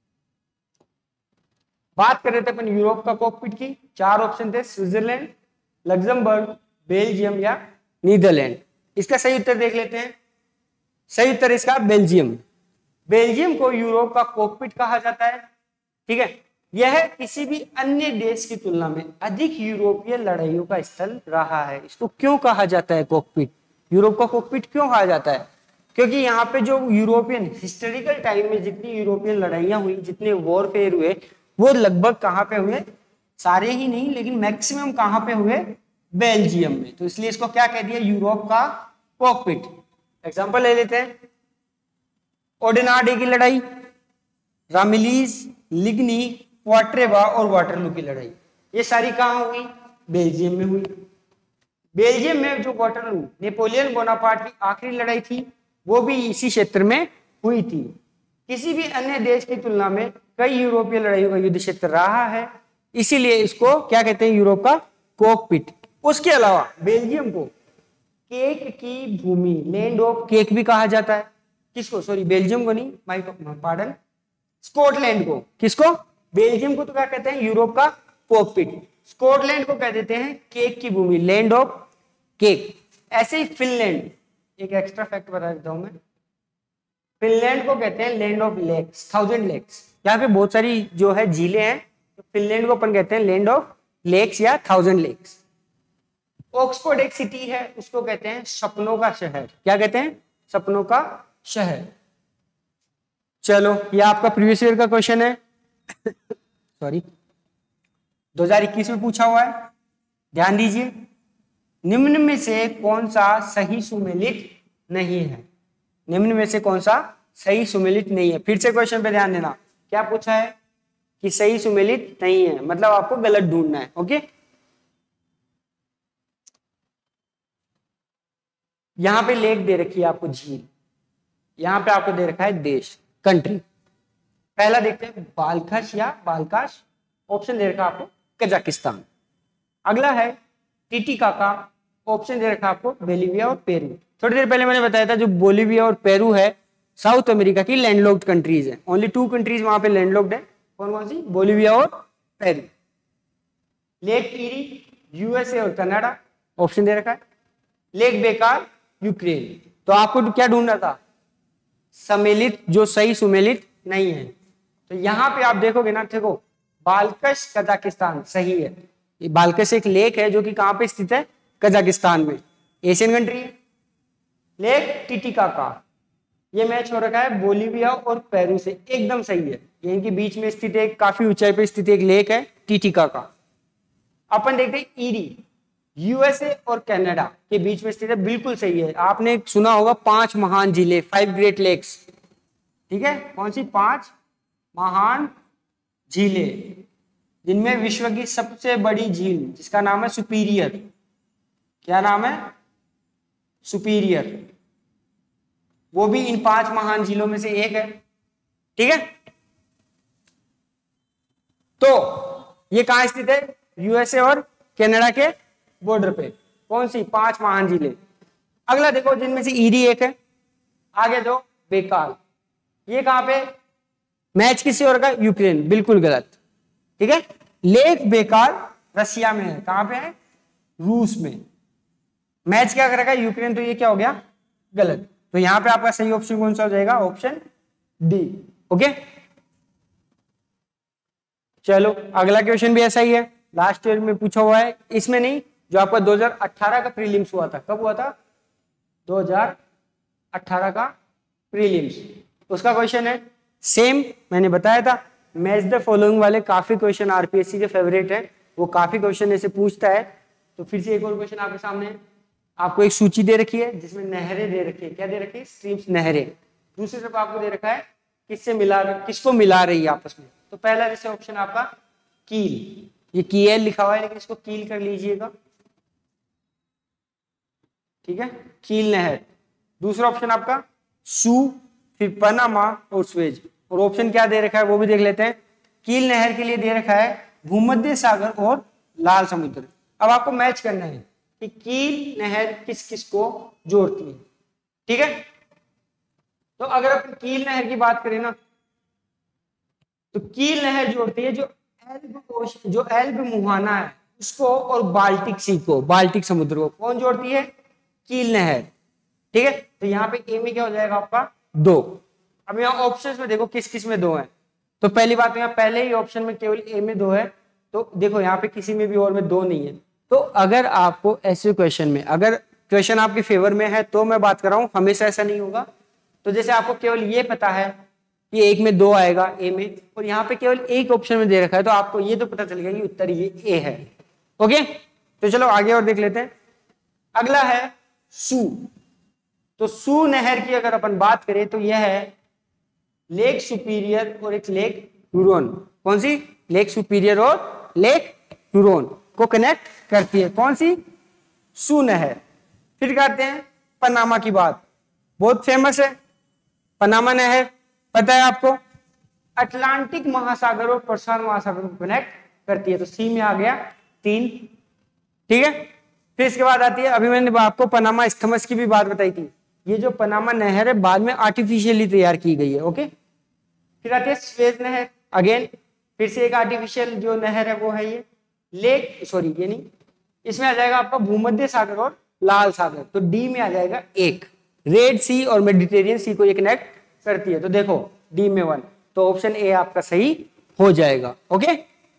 बात कर रहे थे अपन यूरोप का कॉकपिट की, चार ऑप्शन थे, स्विट्जरलैंड, लग्जमबर्ग, बेल्जियम या नीदरलैंड। इसका सही उत्तर देख लेते हैं। सही उत्तर इसका बेल्जियम। बेल्जियम को यूरोप का कॉकपिट कहा जाता है, ठीक है। यह किसी भी अन्य देश की तुलना में अधिक यूरोपीय लड़ाइयों का स्थल रहा है। इसको क्यों कहा जाता है कॉकपिट? यूरोप का कॉकपिट क्यों कहा जाता है? क्योंकि यहाँ पे जो यूरोपियन हिस्टोरिकल टाइम में जितनी यूरोपियन लड़ाइयां हुई, जितने वॉरफेयर हुए, वो लगभग कहाँ पे हुए? सारे ही नहीं, लेकिन मैक्सिमम कहाँ पे हुए? बेल्जियम में। तो इसलिए इसको क्या कह दिया? यूरोप का कॉकपिट। एग्जांपल ले लेते हैं, ओडेनार्डे की लड़ाई, रामिलीज, लिग्नी, क्वाट्रेबा और वाटरलू की लड़ाई, ये सारी कहाँ हुई? बेल्जियम में हुई। बेल्जियम में जो वाटरलू, नेपोलियन बोनापार्ट की आखिरी लड़ाई थी, वो भी इसी क्षेत्र में हुई थी। किसी भी अन्य देश की तुलना में कई यूरोपीय लड़ाइयों का युद्ध क्षेत्र रहा है, इसीलिए इसको क्या कहते हैं? यूरोप का कॉकपिट। उसके अलावा बेल्जियम को केक की भूमि, लैंड ऑफ केक भी कहा जाता है। किसको? सॉरी, बेल्जियम को नहीं, माय पार्डन, स्कॉटलैंड को। किसको? बेल्जियम को तो क्या कहते हैं? यूरोप का कॉकपिट। स्कॉटलैंड को कह देते हैं केक की भूमि, लैंड ऑफ केक। ऐसे ही फिनलैंड, एक एक्स्ट्रा फैक्ट बता देता हूं मैं, फिनलैंड को कहते हैं land of lakes, thousand lakes. यहाँ पे बहुत सारी जो है झीलें हैं, तो फिनलैंड को अपन कहते हैं लैंड ऑफ लेक्स या थाउजेंड लेक्स। ऑक्सफोर्ड एक सिटी है, उसको कहते हैं सपनों का शहर। क्या कहते हैं? सपनों का शहर। चलो ये आपका प्रीवियस ईयर का क्वेश्चन है। सॉरी, दो हज़ार इक्कीस में पूछा हुआ है। ध्यान दीजिए, निम्न में से कौन सा सही सुमेलित नहीं है? निम्न में से कौन सा सही सुमेलित नहीं है? फिर से क्वेश्चन पे ध्यान देना, क्या पूछा है कि सही सुमेलित नहीं है, मतलब आपको गलत ढूंढना है। ओके, यहां पे लेक दे रखी है आपको, झील, यहां पे आपको दे रखा है देश, कंट्री। पहला देखते हैं, बालखश या बालकाश, ऑप्शन दे रखा आपको कजाकिस्तान। अगला है टिटिकाका, ऑप्शन दे रखा आपको बोलिविया और पेरू। थोड़ी देर पहले मैंने बताया था जो बोलिविया और पेरू है साउथ अमेरिका की लैंडलॉक्ड कंट्रीज है। ओनली टू कंट्रीज वहां पे लैंडलॉक्ड है, कौन कौन सी? बोलिविया और पेरू। लेक इरी, यूएसए और कनाडा, ऑप्शन दे रखा है। लेक बेकार, यूक्रेन। तो आपको क्या ढूंढना था? सम्मिलित, जो सही सुमेलित नहीं है। तो यहां पे आप देखोगे ना, देखो बालकश कजाकिस्तान सही है। ये बालकश एक लेक है जो कि कहां पे स्थित है? कजाकिस्तान में, एशियन कंट्री है। लेक टिटिकाका, ये मैच हो रखा है बोलिविया और पेरू से, एकदम सही है। ये इनके बीच में स्थित एक, काफी ऊंचाई पे स्थित एक लेक है टिटिकाका। अपन देखते हैं ईरी, यूएसए और कनाडा के बीच में स्थित है, बिल्कुल सही है। आपने सुना होगा पांच महान झीलें, फाइव ग्रेट लेक्स, ठीक है? कौन सी? पांच महान झीलें, जिनमें विश्व की सबसे बड़ी झील जिसका नाम है सुपीरियर, क्या नाम है? सुपीरियर, वो भी इन पांच महान झीलों में से एक है, ठीक है? तो ये कहां स्थित है? यूएसए और कनाडा के बॉर्डर पे। कौन सी? पांच महान झीलें। अगला देखो, जिनमें से ईरी एक है। आगे दो, बेकाल, ये कहां पे? मैच किसी और का? यूक्रेन, बिल्कुल गलत, ठीक है? लेक बेकाल रशिया में है, कहां पे है? रूस में। मैच क्या कर रखा है? यूक्रेन, तो ये क्या हो गया? गलत। तो यहां पे आपका सही ऑप्शन कौन सा हो जाएगा? Option D. ओके, चलो अगला क्वेश्चन भी ऐसा ही है, लास्ट ईयर में पूछा हुआ है, इसमें नहीं, जो आपका दो हज़ार अठारह का प्रीलिम्स हुआ था। कब हुआ था? दो हज़ार अठारह का प्रीलिम्स, उसका क्वेश्चन है सेम। मैंने बताया था मैच द फॉलोइंग वाले काफी क्वेश्चन आरपीएससी के फेवरेट है, वो काफी क्वेश्चन ऐसे पूछता है। तो फिर से एक और क्वेश्चन आपके सामने है। आपको एक सूची दे रखी है जिसमें नहरें दे रखी है, क्या दे रखी है? स्ट्रीम्स, नहरें। दूसरी तरफ आपको दे रखा है किससे मिला, किसको मिला रही है आपस में। तो पहला जैसे ऑप्शन आपका कील, ये कीएल लिखा हुआ है लेकिन इसको कील कर लीजिएगा, ठीक है? कील नहर। दूसरा ऑप्शन आपका सू, फिर पनामा और स्वेज। और ऑप्शन क्या दे रखा है वो भी देख लेते हैं। कील नहर के लिए दे रखा है भूमध्य सागर और लाल समुद्र। अब आपको मैच करना है कि कील नहर किस किस को जोड़ती है, ठीक है? तो अगर अपन कील नहर की बात करें ना, तो कील नहर जोड़ती है जो एल्ब ओशन, जो एल्ब मुहाना है उसको, और बाल्टिक सी को, बाल्टिक समुद्र को। कौन जोड़ती है? कील नहर, ठीक है? तो यहाँ पे ए में क्या हो जाएगा आपका? दो। अब यहाँ ऑप्शंस में देखो किस किस में दो है। तो पहली बात, यहाँ पहले ही ऑप्शन में केवल ए में दो है, तो देखो यहाँ पे किसी में भी और में दो नहीं है। तो अगर आपको ऐसे क्वेश्चन में, अगर क्वेश्चन आपके फेवर में है तो मैं बात कर रहा हूँ, हमेशा ऐसा नहीं होगा। तो जैसे आपको केवल ये पता है कि एक में दो आएगा ए में, और यहाँ पे केवल एक ऑप्शन में दे रखा है, तो आपको ये तो पता चलेगा कि उत्तर ये ए है। ओके, तो चलो आगे और देख लेते हैं। अगला है सू। तो सू नहर की अगर अपन बात करें तो यह है लेक सुपीरियर और एक लेक ह्यूरोन। कौन सी? लेक सुपीरियर और लेक ह्यूरोन को कनेक्ट करती है। कौन सी? सू नहर। फिर करते हैं पनामा की बात, बहुत फेमस है पनामा नहर, पता है आपको? अटलांटिक महासागर और प्रशांत महासागर को कनेक्ट करती है। तो सी में आ गया तीन, ठीक है? फिर इसके बाद आती है, अभी मैंने आपको पनामा स्थमस की भी बात बताई थी, ये जो पनामा नहर है बाद में आर्टिफिशियली तैयार की गई है। ओके, फिर आती है स्वेज नहर, अगेन फिर से एक आर्टिफिशियल जो नहर है वो है ये लेक, सॉरी ये नहीं, इसमें आ जाएगा आपका भूमध्य सागर और लाल सागर। तो डी में आ जाएगा एक, रेड सी और मेडिटेरियन सी को ये कनेक्ट करती है। तो देखो डी में वन, तो ऑप्शन ए आपका सही हो जाएगा। ओके,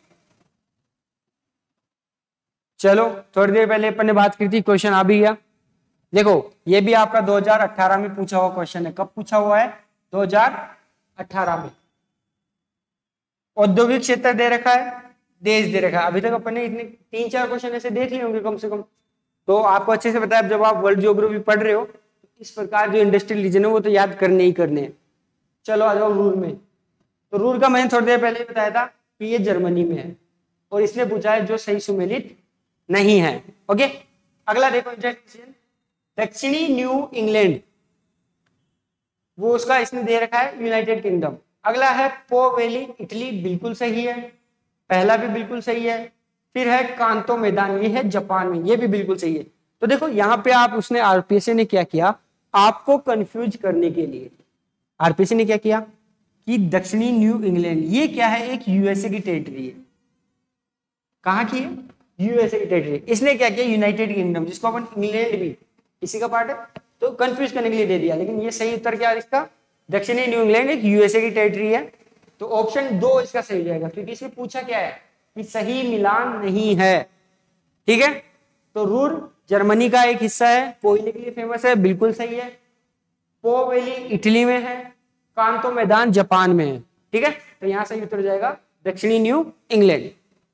चलो थोड़ी देर पहले अपन ने बात की थी, क्वेश्चन आ भी गया। देखो ये भी आपका दो हज़ार अठारह में पूछा हुआ क्वेश्चन है। कब पूछा हुआ है? दो हज़ार अठारह में। औद्योगिक क्षेत्र दे रखा है, देश दे रखा है। अभी तक अपन ने इतने तीन चार क्वेश्चन ऐसे देख लिए होंगे कम से कम, तो आपको अच्छे से पता है जब आप वर्ल्ड ज्योग्राफी पढ़ रहे हो इस प्रकार जो इंडस्ट्रियल रीजन है वो तो याद करने ही करने हैं। चलो आ जाओ रूर में। तो रूर का मैंने थोड़ी देर पहले ही बताया था कि ये जर्मनी में है और इसने पूछा है जो सही सुमेलित नहीं है। ओके, अगला देखो इंटरेस्टिंग, दक्षिणी न्यू इंग्लैंड, वो उसका इसने दे रखा है यूनाइटेड किंगडम। अगला है पो वैली, इटली, बिल्कुल सही है, पहला भी बिल्कुल सही है। फिर है कांतो मैदान, ये है जापान में, ये भी बिल्कुल सही है। तो देखो यहाँ पे आप उसने आरपीएससी ने क्या किया, आपको कंफ्यूज करने के लिए आरपीएससी ने क्या किया कि दक्षिणी न्यू इंग्लैंड ये क्या है, एक यूएसए की टेरिटरी है। कहाँ की है? यूएसए की टेरिटरी। इसने क्या किया, यूनाइटेड किंगडम, जिसको अपन इंग्लैंड भी इसी का पार्ट है, तो कंफ्यूज करने के लिए दे दिया। लेकिन ये सही उत्तर क्या है इसका, दक्षिणी न्यू इंग्लैंड एक यूएसए की टेरिटरी है। तो ऑप्शन दो इसका सही जाएगा, क्योंकि इसमें पूछा क्या है कि सही मिलान नहीं है। ठीक है, तो रूर जर्मनी का एक हिस्सा है, कोयले के लिए फेमस है, बिल्कुल सही है। पो वैली इटली में है, कांतो मैदान जापान में है। ठीक है, तो यहां सही उत्तर जाएगा दक्षिणी न्यू इंग्लैंड।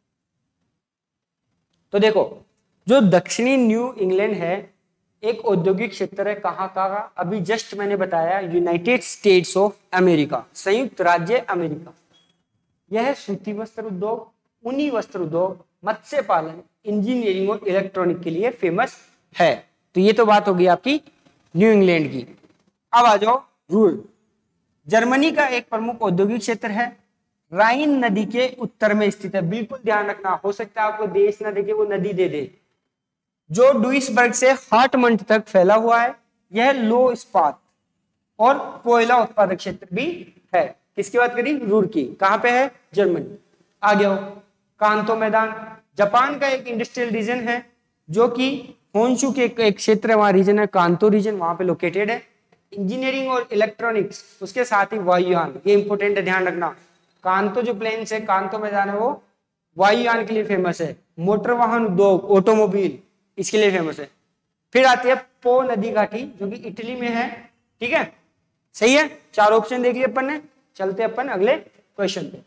तो देखो जो दक्षिणी न्यू इंग्लैंड है एक औद्योगिक क्षेत्र है, कहाँ का? अभी जस्ट मैंने बताया यूनाइटेड स्टेट्स ऑफ अमेरिका, संयुक्त राज्य अमेरिका। यह सूती वस्त्र उद्योग, ऊनी वस्त्र उद्योग, मत्स्य पालन, इंजीनियरिंग और इलेक्ट्रॉनिक के लिए फेमस है। तो ये तो बात होगी आपकी न्यू इंग्लैंड की। अब आ जाओ रूर। जर्मनी का एक प्रमुख औद्योगिक क्षेत्र है, राइन नदी के उत्तर में स्थित है। बिल्कुल ध्यान रखना, हो सकता है आपको देश ना देके वो नदी दे दे। जो डुइसबर्ग से हार्टमंड तक फैला हुआ है, यह लो इस्पात और कोयला उत्पादक क्षेत्र भी है। किसकी बात करी? रूर की। कहां पे है? जर्मनी। आ गया कांतो मैदान, जापान का एक इंडस्ट्रियल रीजन है जो कि होन्शु के एक क्षेत्र है, वहां रीजन है कांतो रीजन, वहां पे लोकेटेड है। इंजीनियरिंग और इलेक्ट्रॉनिक्स, उसके साथ ही वायुयान, ये इंपोर्टेंट है, ध्यान रखना। कांतो जो प्लेन्स है, कांतो मैदान है, वो वायुयान के लिए फेमस है। मोटर वाहन उद्योग, ऑटोमोबाइल, इसके लिए फेमस है। फिर आती है पो नदी घाटी जो कि इटली में है। ठीक है, सही है। चार ऑप्शन देख लिए अपन ने। चलते अपन अगले क्वेश्चन पे।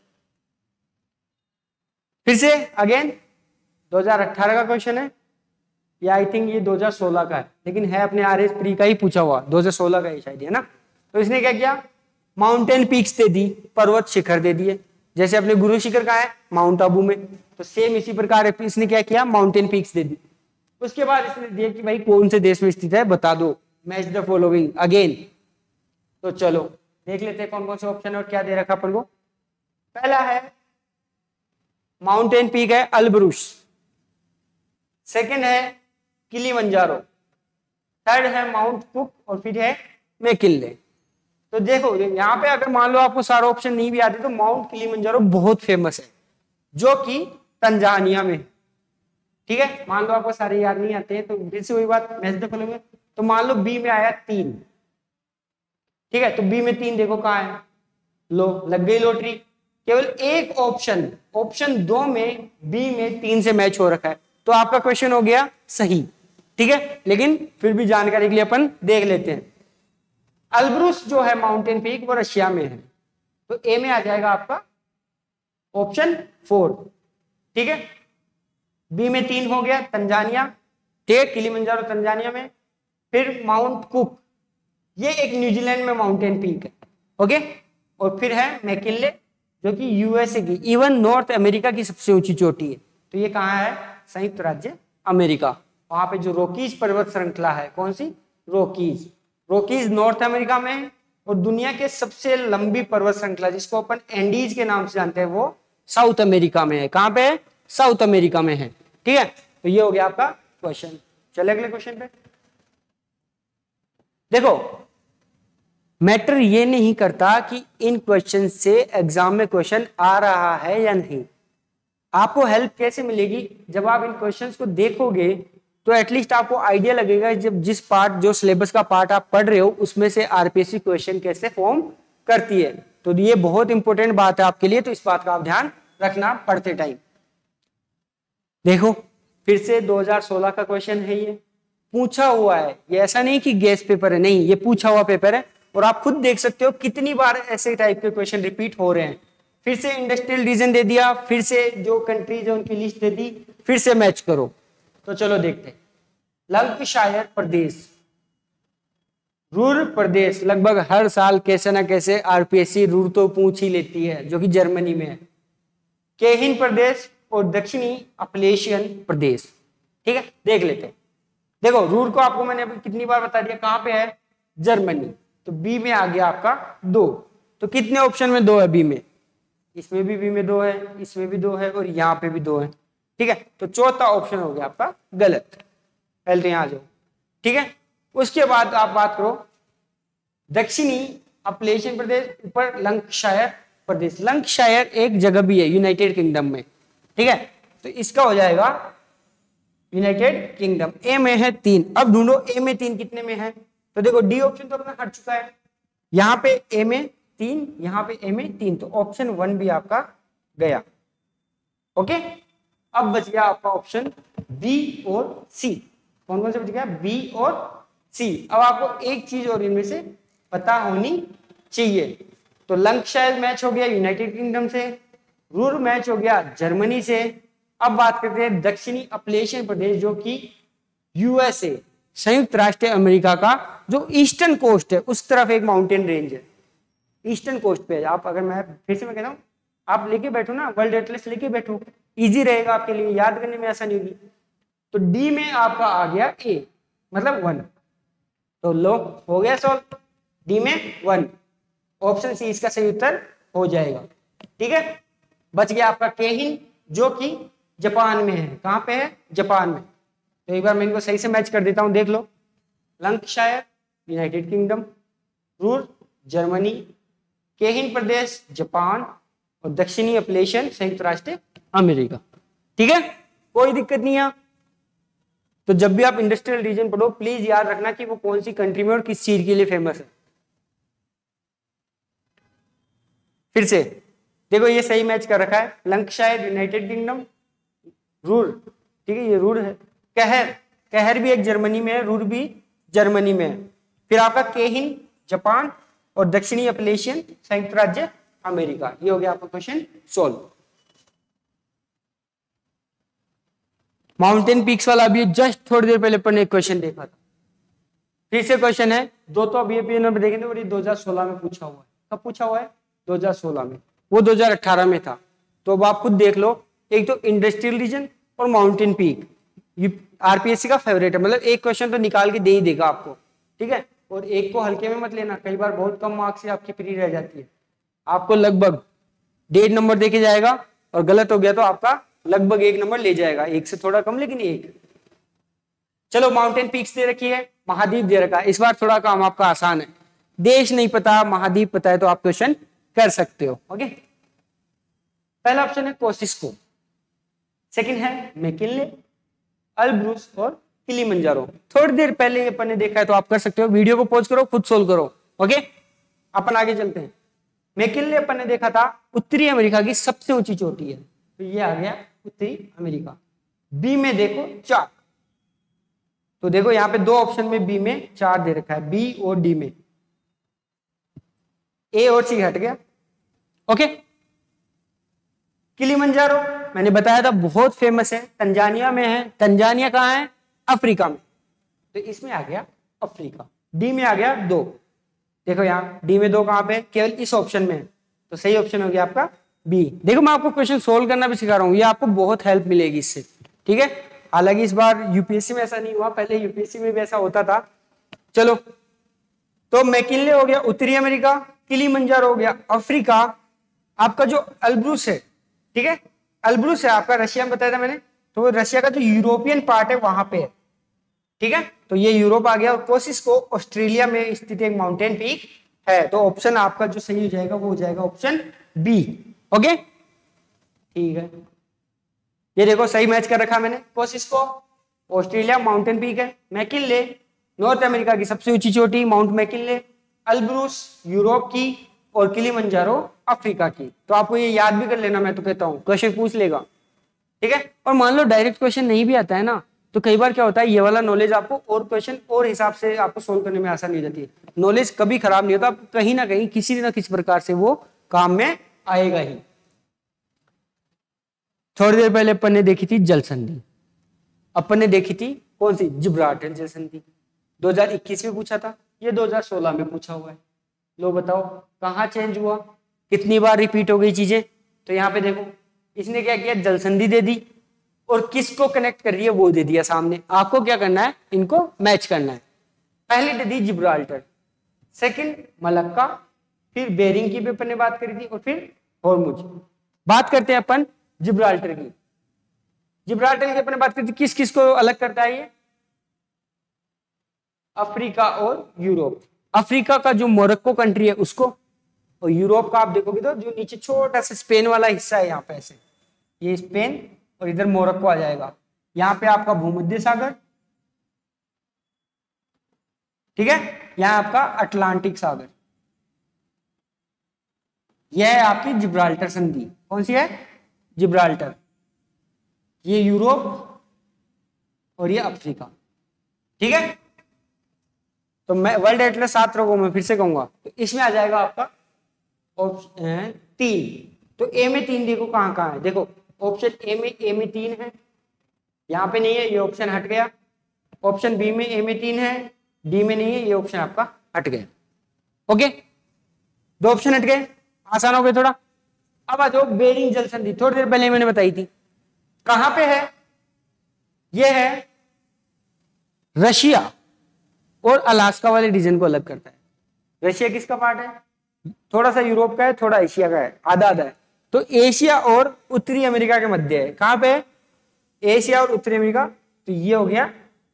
फिर से अगेन दो हज़ार अठारह का क्वेश्चन है, या आई थिंक ये दो हज़ार सोलह का है, लेकिन है अपने आर एस प्री का ही पूछा हुआ, दो हज़ार सोलह का ही शायद है ना। तो इसने क्या किया, माउंटेन पीक्स दे दी, पर्वत शिखर दे दिए। जैसे अपने गुरु शिखर का है माउंट आबू में, तो सेम इसी प्रकार इसने क्या किया, माउंटेन पीक्स दे दी। उसके बाद इसने दिया कि भाई कौन से देश में स्थित है बता दो, मैच द फॉलोइंग अगेन। तो चलो देख लेते हैं कौन कौन से ऑप्शन और क्या दे रखा अपन को। पहला है माउंटेन पीक है अल्ब्रुश, सेकंड है किलिमंजारो, थर्ड है माउंट कुक और फिर है मैकिन्ले। तो देखो यहाँ पे अगर मान लो आपको सारे ऑप्शन नहीं भी आते तो माउंट किलिमंजारो बहुत फेमस है जो कि तंजानिया में। ठीक है, मान लो आपको सारे याद नहीं आते हैं तो फिर से वही बात, मैच द फॉलोइंग। तो मान लो बी में आया तीन, ठीक है, तो बी में तीन देखो कहाँ है, लो लग गई लॉटरी। केवल एक ऑप्शन, ऑप्शन दो में बी में तीन से मैच हो रखा है, तो आपका क्वेश्चन हो गया सही। ठीक है, लेकिन फिर भी जानकारी के लिए अपन देख लेते हैं। अल्ब्रुस जो है माउंटेन पीक वो रशिया में है, तो ए में आ जाएगा आपका ऑप्शन फोर। ठीक है, बी में तीन हो गया तंजानिया, ठीक है, किलिमंजारो तंजानिया में। फिर माउंट कुक, ये एक न्यूजीलैंड में माउंटेन पीक है। ओके, और फिर है मैकिन्ले जो कि यूएसए की, इवन नॉर्थ अमेरिका की सबसे ऊंची चोटी है। तो ये कहाँ है, संयुक्त राज्य अमेरिका। वहां पे जो रोकीज पर्वत श्रृंखला है, कौन सी, रोकीज, रोकीज नॉर्थ अमेरिका में है। और दुनिया के सबसे लंबी पर्वत श्रृंखला जिसको अपन एंडीज के नाम से जानते हैं वो साउथ अमेरिका में है। कहां पे है, साउथ अमेरिका में है। ठीक है, तो ये हो गया आपका क्वेश्चन। चले अगले क्वेश्चन पे। देखो मैटर ये नहीं करता कि इन क्वेश्चन से एग्जाम में क्वेश्चन आ रहा है या नहीं। आपको हेल्प कैसे मिलेगी, जब आप इन क्वेश्चंस को देखोगे तो एटलीस्ट आपको आइडिया लगेगा जब जिस पार्ट, जो सिलेबस का पार्ट आप पढ़ रहे हो उसमें से आरपीएससी क्वेश्चन कैसे फॉर्म करती है। तो ये बहुत इंपॉर्टेंट बात है आपके लिए, तो इस बात का आप ध्यान रखना पढ़ते टाइम। देखो फिर से दो हज़ार सोलह का क्वेश्चन है, ये पूछा हुआ है, ये ऐसा नहीं कि गेस पेपर है, नहीं, ये पूछा हुआ पेपर है। और आप खुद देख सकते हो कितनी बार ऐसे टाइप के क्वेश्चन रिपीट हो रहे हैं। फिर से इंडस्ट्रियल रीजन दे दिया, फिर से जो कंट्रीज है उनकी लिस्ट दे दी, फिर से मैच करो। तो चलो देखते हैं। लंकाशायर प्रदेश, रूर प्रदेश, लगभग हर साल कैसे ना कैसे आरपीएससी रूर तो पूछ ही लेती है, जो कि जर्मनी में है। केहिन प्रदेश और दक्षिणी अपलेशियन प्रदेश। ठीक है, देख लेते हैं। देखो रूर को आपको मैंने अभी कितनी बार बता दिया, कहां पे है, जर्मनी। तो बी में आ गया आपका दो। तो कितने ऑप्शन में दो है बी में, इसमें भी बी में दो है, इसमें भी दो है, और यहाँ पे भी दो है। ठीक है, तो चौथा ऑप्शन हो गया आपका गलत। पहले तो यहां आ जाओ। ठीक है, उसके बाद आप बात करो दक्षिणी अपलेशियन प्रदेश, ऊपर लंकाशायर प्रदेश। लंकाशायर एक जगह भी है यूनाइटेड किंगडम में। ठीक है, तो इसका हो जाएगा यूनाइटेड किंगडम। ए में है तीन। अब ढूंढो ए में तीन कितने में है। तो देखो डी ऑप्शन तो अपना हट चुका है, यहाँ पे ए में तीन, यहाँ पे ए में तीन, तो ऑप्शन वन भी आपका गया। ओके, अब बच गया आपका ऑप्शन बी और सी। कौन कौन से बच गया, बी और सी। अब आपको एक चीज और इनमें से पता होनी चाहिए। तो लंकाशायर मैच हो गया यूनाइटेड किंगडम से, रूर मैच हो गया जर्मनी से। अब बात करते हैं दक्षिणी अपलेशियन प्रदेश, जो कि यूएसए, संयुक्त राष्ट्र अमेरिका का जो ईस्टर्न कोस्ट है, उस तरफ एक माउंटेन रेंज है, ईस्टर्न कोस्ट पे है। आप अगर मैं फिर से मैं कहता हूँ, आप लेके बैठो ना, वर्ल्ड एटलस लेके बैठो, इजी रहेगा आपके लिए, याद करने में आसानी होगी। तो डी में आपका आ गया ए, मतलब वन। तो लो हो गया सॉल्व, डी में वन। ऑप्शन सी इसका सही उत्तर हो जाएगा। ठीक है, बच गया आपका केहिन, जो कि जापान में है। कहां पे है, जापान में। तो एक बार मैं इनको सही से मैच कर देता हूं, देख लो। Lancashire United Kingdom, Ruhr Germany, Keihin प्रदेश जापान, और दक्षिणी अपलेशियन संयुक्त राष्ट्र अमेरिका। ठीक है, कोई दिक्कत नहीं है। तो जब भी आप इंडस्ट्रियल रीजन पढ़ो, प्लीज याद रखना कि वो कौन सी कंट्री में और किस चीज के लिए फेमस है। फिर से देखो, ये सही मैच कर रखा है, लंकाशायर यूनाइटेड किंगडम, रूर। ठीक है, ये रूर है। कहर, कहर भी एक जर्मनी में है, रूर भी जर्मनी में है। फिर आपका केहिन जापान, और दक्षिणी अपलेशियन संयुक्त राज्य अमेरिका। ये हो गया आपका क्वेश्चन सोल्व। माउंटेन पीक्स वाला अभी जस्ट थोड़ी देर पहले अपन ने एक क्वेश्चन देखा था। फिर से क्वेश्चन है, दो तो अभी अभी देखे थे, और ये दो हज़ार सोलह में पूछा हुआ है। कब पूछा हुआ है, दो हज़ार सोलह में, वो दो हज़ार अठारह में था। तो अब आप खुद देख लो, एक तो इंडस्ट्रियल रीजन और माउंटेन पीक, ये आरपीएससी का फेवरेट है। मतलब एक क्वेश्चन तो निकाल के दे ही देगा आपको। ठीक है, और एक को हल्के में मत लेना, कई बार बहुत कम मार्क्स से आपकी फ्री रह जाती है। आपको लगभग डेढ़ नंबर देके जाएगा, और गलत हो गया तो आपका लगभग एक नंबर ले जाएगा, एक से थोड़ा कम लेकिन एक। चलो, माउंटेन पीक्स दे रखी है, महाद्वीप दे रखा है। इस बार थोड़ा काम आपका आसान है, देश नहीं पता महाद्वीप पता है तो आप क्वेश्चन कर सकते हो। ओके, पहला ऑप्शन है कोसिस्को, सेकंड है मैकिन्ले, अल्ब्रूस और किलिमंजारो। थोड़ी देर पहले अपन ने देखा है तो आप कर सकते हो, वीडियो को पॉज करो, खुद सोल्व करो। ओके, अपन आगे चलते हैं। मैकिन्ले अपन ने देखा था उत्तरी अमेरिका की सबसे ऊंची चोटी है, तो ये आ गया उत्तरी अमेरिका। बी में देखो चार, तो देखो यहाँ पे दो ऑप्शन में बी में चार दे रखा है, बी और डी में। ए और सी हट गया। ओके, किलिमंजारो मैंने बताया था बहुत फेमस है, तंजानिया में है। तंजानिया कहाँ है, अफ्रीका में, तो इसमें आ गया अफ्रीका। डी में आ गया दो, देखो यहाँ डी में दो कहाँ पे, केवल इस ऑप्शन में है, तो सही ऑप्शन हो गया आपका बी। देखो मैं आपको क्वेश्चन सोल्व करना भी सिखा रहा हूँ, ये आपको बहुत हेल्प मिलेगी इससे। ठीक है, हालांकि इस बार यूपीएससी में ऐसा नहीं हुआ, पहले यूपीएससी में भी ऐसा होता था। चलो, तो मैकिन्ले हो गया उत्तरी अमेरिका, किलिमंजारो हो गया अफ्रीका। आपका जो अल्ब्रूस है, ठीक है, अल्ब्रूस है आपका, रशिया में बताया था मैंने, तो रशिया का जो यूरोपियन पार्ट है वहां पे है। ठीक है, तो ये यूरोप आ गया। और कोसिस्को ऑस्ट्रेलिया में स्थित एक माउंटेन पीक है, तो ऑप्शन आपका जो सही हो जाएगा वो हो जाएगा ऑप्शन बी। ओके, ठीक है, ये देखो सही मैच कर रखा मैंने। कोसिस्को ऑस्ट्रेलिया माउंटेन पीक है, मैकिन्ले नॉर्थ अमेरिका की सबसे ऊंची चोटी माउंट मैकिन्ले, अल्ब्रूस यूरोप की, और किलिमंजारो अफ्रीका की। तो आपको ये याद भी कर लेना, मैं तो कहता हूँ क्वेश्चन पूछ लेगा। ठीक है, और मान लो डायरेक्ट क्वेश्चन नहीं भी आता है ना, तो कई बार क्या होता है, ये वाला नॉलेज आपको और क्वेश्चन और हिसाब से आपको सोल्व करने में आसानी हो जाती है। नॉलेज कभी खराब नहीं होता, कहीं ना कहीं किसी ना किसी प्रकार से वो काम में आएगा ही। थोड़ी देर पहले अपन ने देखी थी जल संधि, अपन ने देखी थी कौन सी, जिब्राल्टर जल संधि, दो हज़ार इक्कीस में पूछा था, ये दो हज़ार सोलह में पूछा हुआ है। लो बताओ कहाँ चेंज हुआ, कितनी बार रिपीट हो गई चीजें। तो यहाँ पे देखो इसने क्या किया, जल संधि दे दी और किसको कनेक्ट कर रही है वो दे दिया सामने। आपको क्या करना है, इनको मैच करना है। पहले दे दी जिब्राल्टर, सेकंड मलक्का, फिर बेरिंग की भी अपन ने बात करी थी और फिर हॉर्मुज। बात करते हैं अपन जिब्राल्टर की। जिब्राल्टर की अपन ने बात करी थी, किस किस को अलग करता है ये, अफ्रीका और यूरोप। अफ्रीका का जो मोरक्को कंट्री है उसको, और यूरोप का आप देखोगे तो जो नीचे छोटा सा स्पेन वाला हिस्सा है यहाँ पे ऐसे, ये स्पेन और इधर मोरक्को आ जाएगा। यहाँ पे आपका भूमध्य सागर, ठीक है, यहाँ आपका अटलांटिक सागर। यह है आपकी जिब्राल्टर संधि। कौन सी है, जिब्राल्टर। ये यूरोप और ये अफ्रीका, ठीक है। तो मैं वर्ल्ड एटलस सात रोगों में फिर से कहूंगा, तो इसमें आ जाएगा आपका ऑप्शन तीन। तो ए में तीन देखो कहां कहां है, देखो ऑप्शन ए में ए में तीन है, यहाँ पे नहीं है, ये ऑप्शन हट गया। ऑप्शन बी में ए में तीन है, डी में नहीं है, ये ऑप्शन आपका हट गया। ओके, दो ऑप्शन हट गए, आसान हो गया थोड़ा। अब आ जाओ बेरिंग जल संधि, थोड़ी देर पहले मैंने बताई थी, कहां पे है, ये है रशिया और अलास्का वाले रीजन को अलग करता है। रशिया किसका पार्ट है, थोड़ा सा यूरोप का है, थोड़ा एशिया का है, आधा आधा है। तो एशिया और उत्तरी अमेरिका के मध्य है। कहां पे है, एशिया और उत्तरी अमेरिका। तो ये हो गया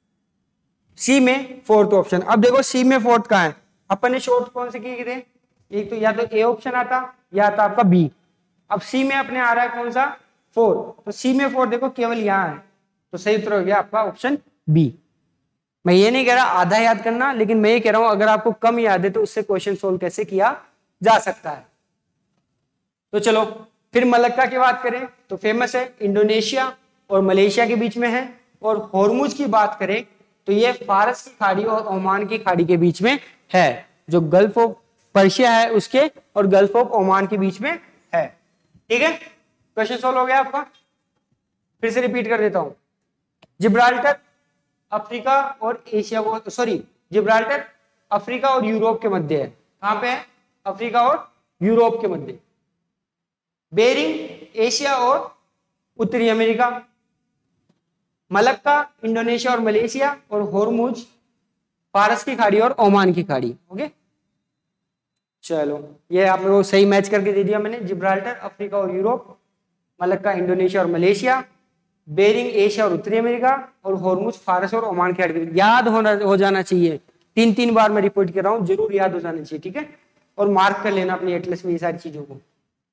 सी में फोर्थ ऑप्शन। अब देखो सी में फोर्थ कहां है, अपन ने शॉर्ट कौन से किए थे, एक तो या तो ए ऑप्शन आता या आता आपका बी। अब सी में अपने आ रहा है कौन सा, फोर। तो सी में फोर देखो केवल यहां है, तो सही उत्तर हो गया आपका ऑप्शन बी। मैं ये नहीं कह रहा आधा याद करना, लेकिन मैं ये कह रहा हूं अगर आपको कम याद है तो उससे क्वेश्चन सोल्व कैसे किया जा सकता है। तो चलो फिर मलक्का की बात करें तो फेमस है, इंडोनेशिया और मलेशिया के बीच में है। और हॉर्मुज की बात करें तो ये फारस की खाड़ी और ओमान की खाड़ी के बीच में है, जो गल्फ ऑफ पर्शिया है उसके और गल्फ ऑफ ओमान के बीच में है। ठीक है, क्वेश्चन सोल्व हो गया आपका। फिर से रिपीट कर देता हूं, जिब्राल्टर अफ्रीका और एशिया को, सॉरी जिब्राल्टर अफ्रीका और यूरोप के मध्य है। कहां पे है, अफ्रीका और यूरोप के मध्य। बेरिंग एशिया और उत्तरी अमेरिका। मलक्का इंडोनेशिया और मलेशिया। और हॉर्मुज फारस की खाड़ी और ओमान की खाड़ी। ओके चलो, ये आप लोगों को सही मैच करके दे दिया मैंने। जिब्राल्टर अफ्रीका और यूरोप, मलक्का इंडोनेशिया और मलेशिया, बेरिंग एशिया और उत्तरी अमेरिका, और हॉर्मुज फारस और ओमान की खाड़ी। याद होना हो जाना चाहिए, तीन तीन बार मैं रिपीट कर रहा हूं, जरूर याद हो जाना चाहिए। ठीक है, और मार्क कर लेना अपनी एटलस में ये सारी चीजों को।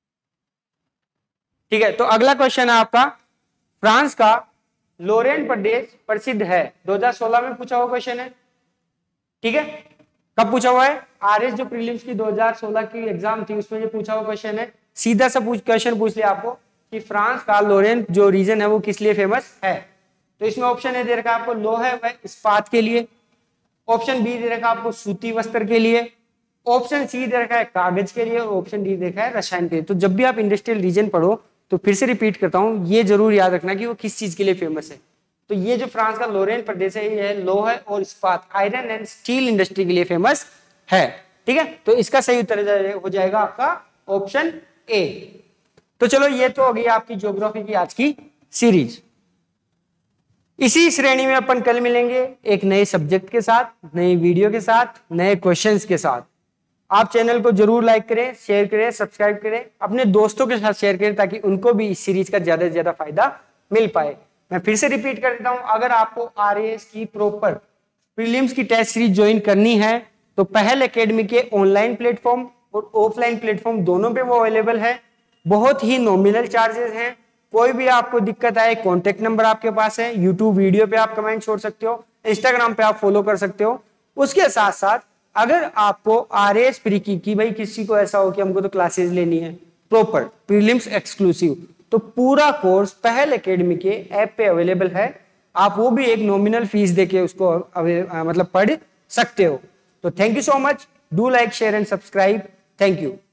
ठीक है, तो अगला क्वेश्चन है आपका, फ्रांस का लोरेन प्रदेश प्रसिद्ध है। दो हज़ार सोलह में पूछा हुआ क्वेश्चन है। ठीक है, कब पूछा हुआ है, आरएस जो प्रीलिम्स की दो हज़ार सोलह की एग्जाम थी उसमें जो पूछा हुआ क्वेश्चन है। सीधा सा क्वेश्चन पूछ लिया आपको कि फ्रांस का लोरेन जो रीजन है वो किस लिए फेमस है। तो इसमें ऑप्शन ए दे रखा है आपको लोहे व इस्पात के लिए, ऑप्शन बी दे रखा है आपको सूती वस्त्र के लिए, ऑप्शन सी दे रखा है कागज के लिए, और ऑप्शन डी दे रखा है रसायन के लिए। तो जब भी आप इंडस्ट्रियल रीजन पढ़ो तो फिर से रिपीट करता हूं, ये जरूर याद रखना कि वो किस चीज के लिए फेमस है। तो ये जो फ्रांस का लोरेन प्रदेश है ये लोहे और इस्पात, आयरन एंड स्टील इंडस्ट्री के लिए फेमस है। ठीक है, तो इसका सही उत्तर हो जाएगा आपका ऑप्शन ए। तो चलो, ये तो हो गई आपकी ज्योग्राफी की आज की सीरीज। इसी श्रेणी में अपन कल मिलेंगे एक नए सब्जेक्ट के साथ, नए वीडियो के साथ, नए क्वेश्चंस के साथ। आप चैनल को जरूर लाइक करें, शेयर करें, सब्सक्राइब करें, अपने दोस्तों के साथ शेयर करें ताकि उनको भी इस सीरीज का ज्यादा से ज्यादा फायदा मिल पाए। मैं फिर से रिपीट कर देता हूं, अगर आपको आरएएस की प्रॉपर प्रीलिम्स की टेस्ट सीरीज ज्वाइन करनी है तो पहल एकेडमी के ऑनलाइन प्लेटफॉर्म और ऑफलाइन प्लेटफॉर्म दोनों पे वो अवेलेबल है। बहुत ही नॉमिनल चार्जेस हैं। कोई भी आपको दिक्कत आए, कॉन्टेक्ट नंबर आपके पास है, यूट्यूब वीडियो पे आप कमेंट छोड़ सकते हो, इंस्टाग्राम पे आप फॉलो कर सकते हो। उसके साथ साथ अगर आपको आरएएस प्री की, की भाई किसी को ऐसा हो कि हमको तो क्लासेस लेनी है प्रॉपर प्रीलिम्स एक्सक्लूसिव, तो पूरा कोर्स पहल एकेडमी के ऐप पे अवेलेबल है। आप वो भी एक नॉमिनल फीस देके उसको मतलब पढ़ सकते हो। तो thank you so much, do like share and subscribe. Thank you.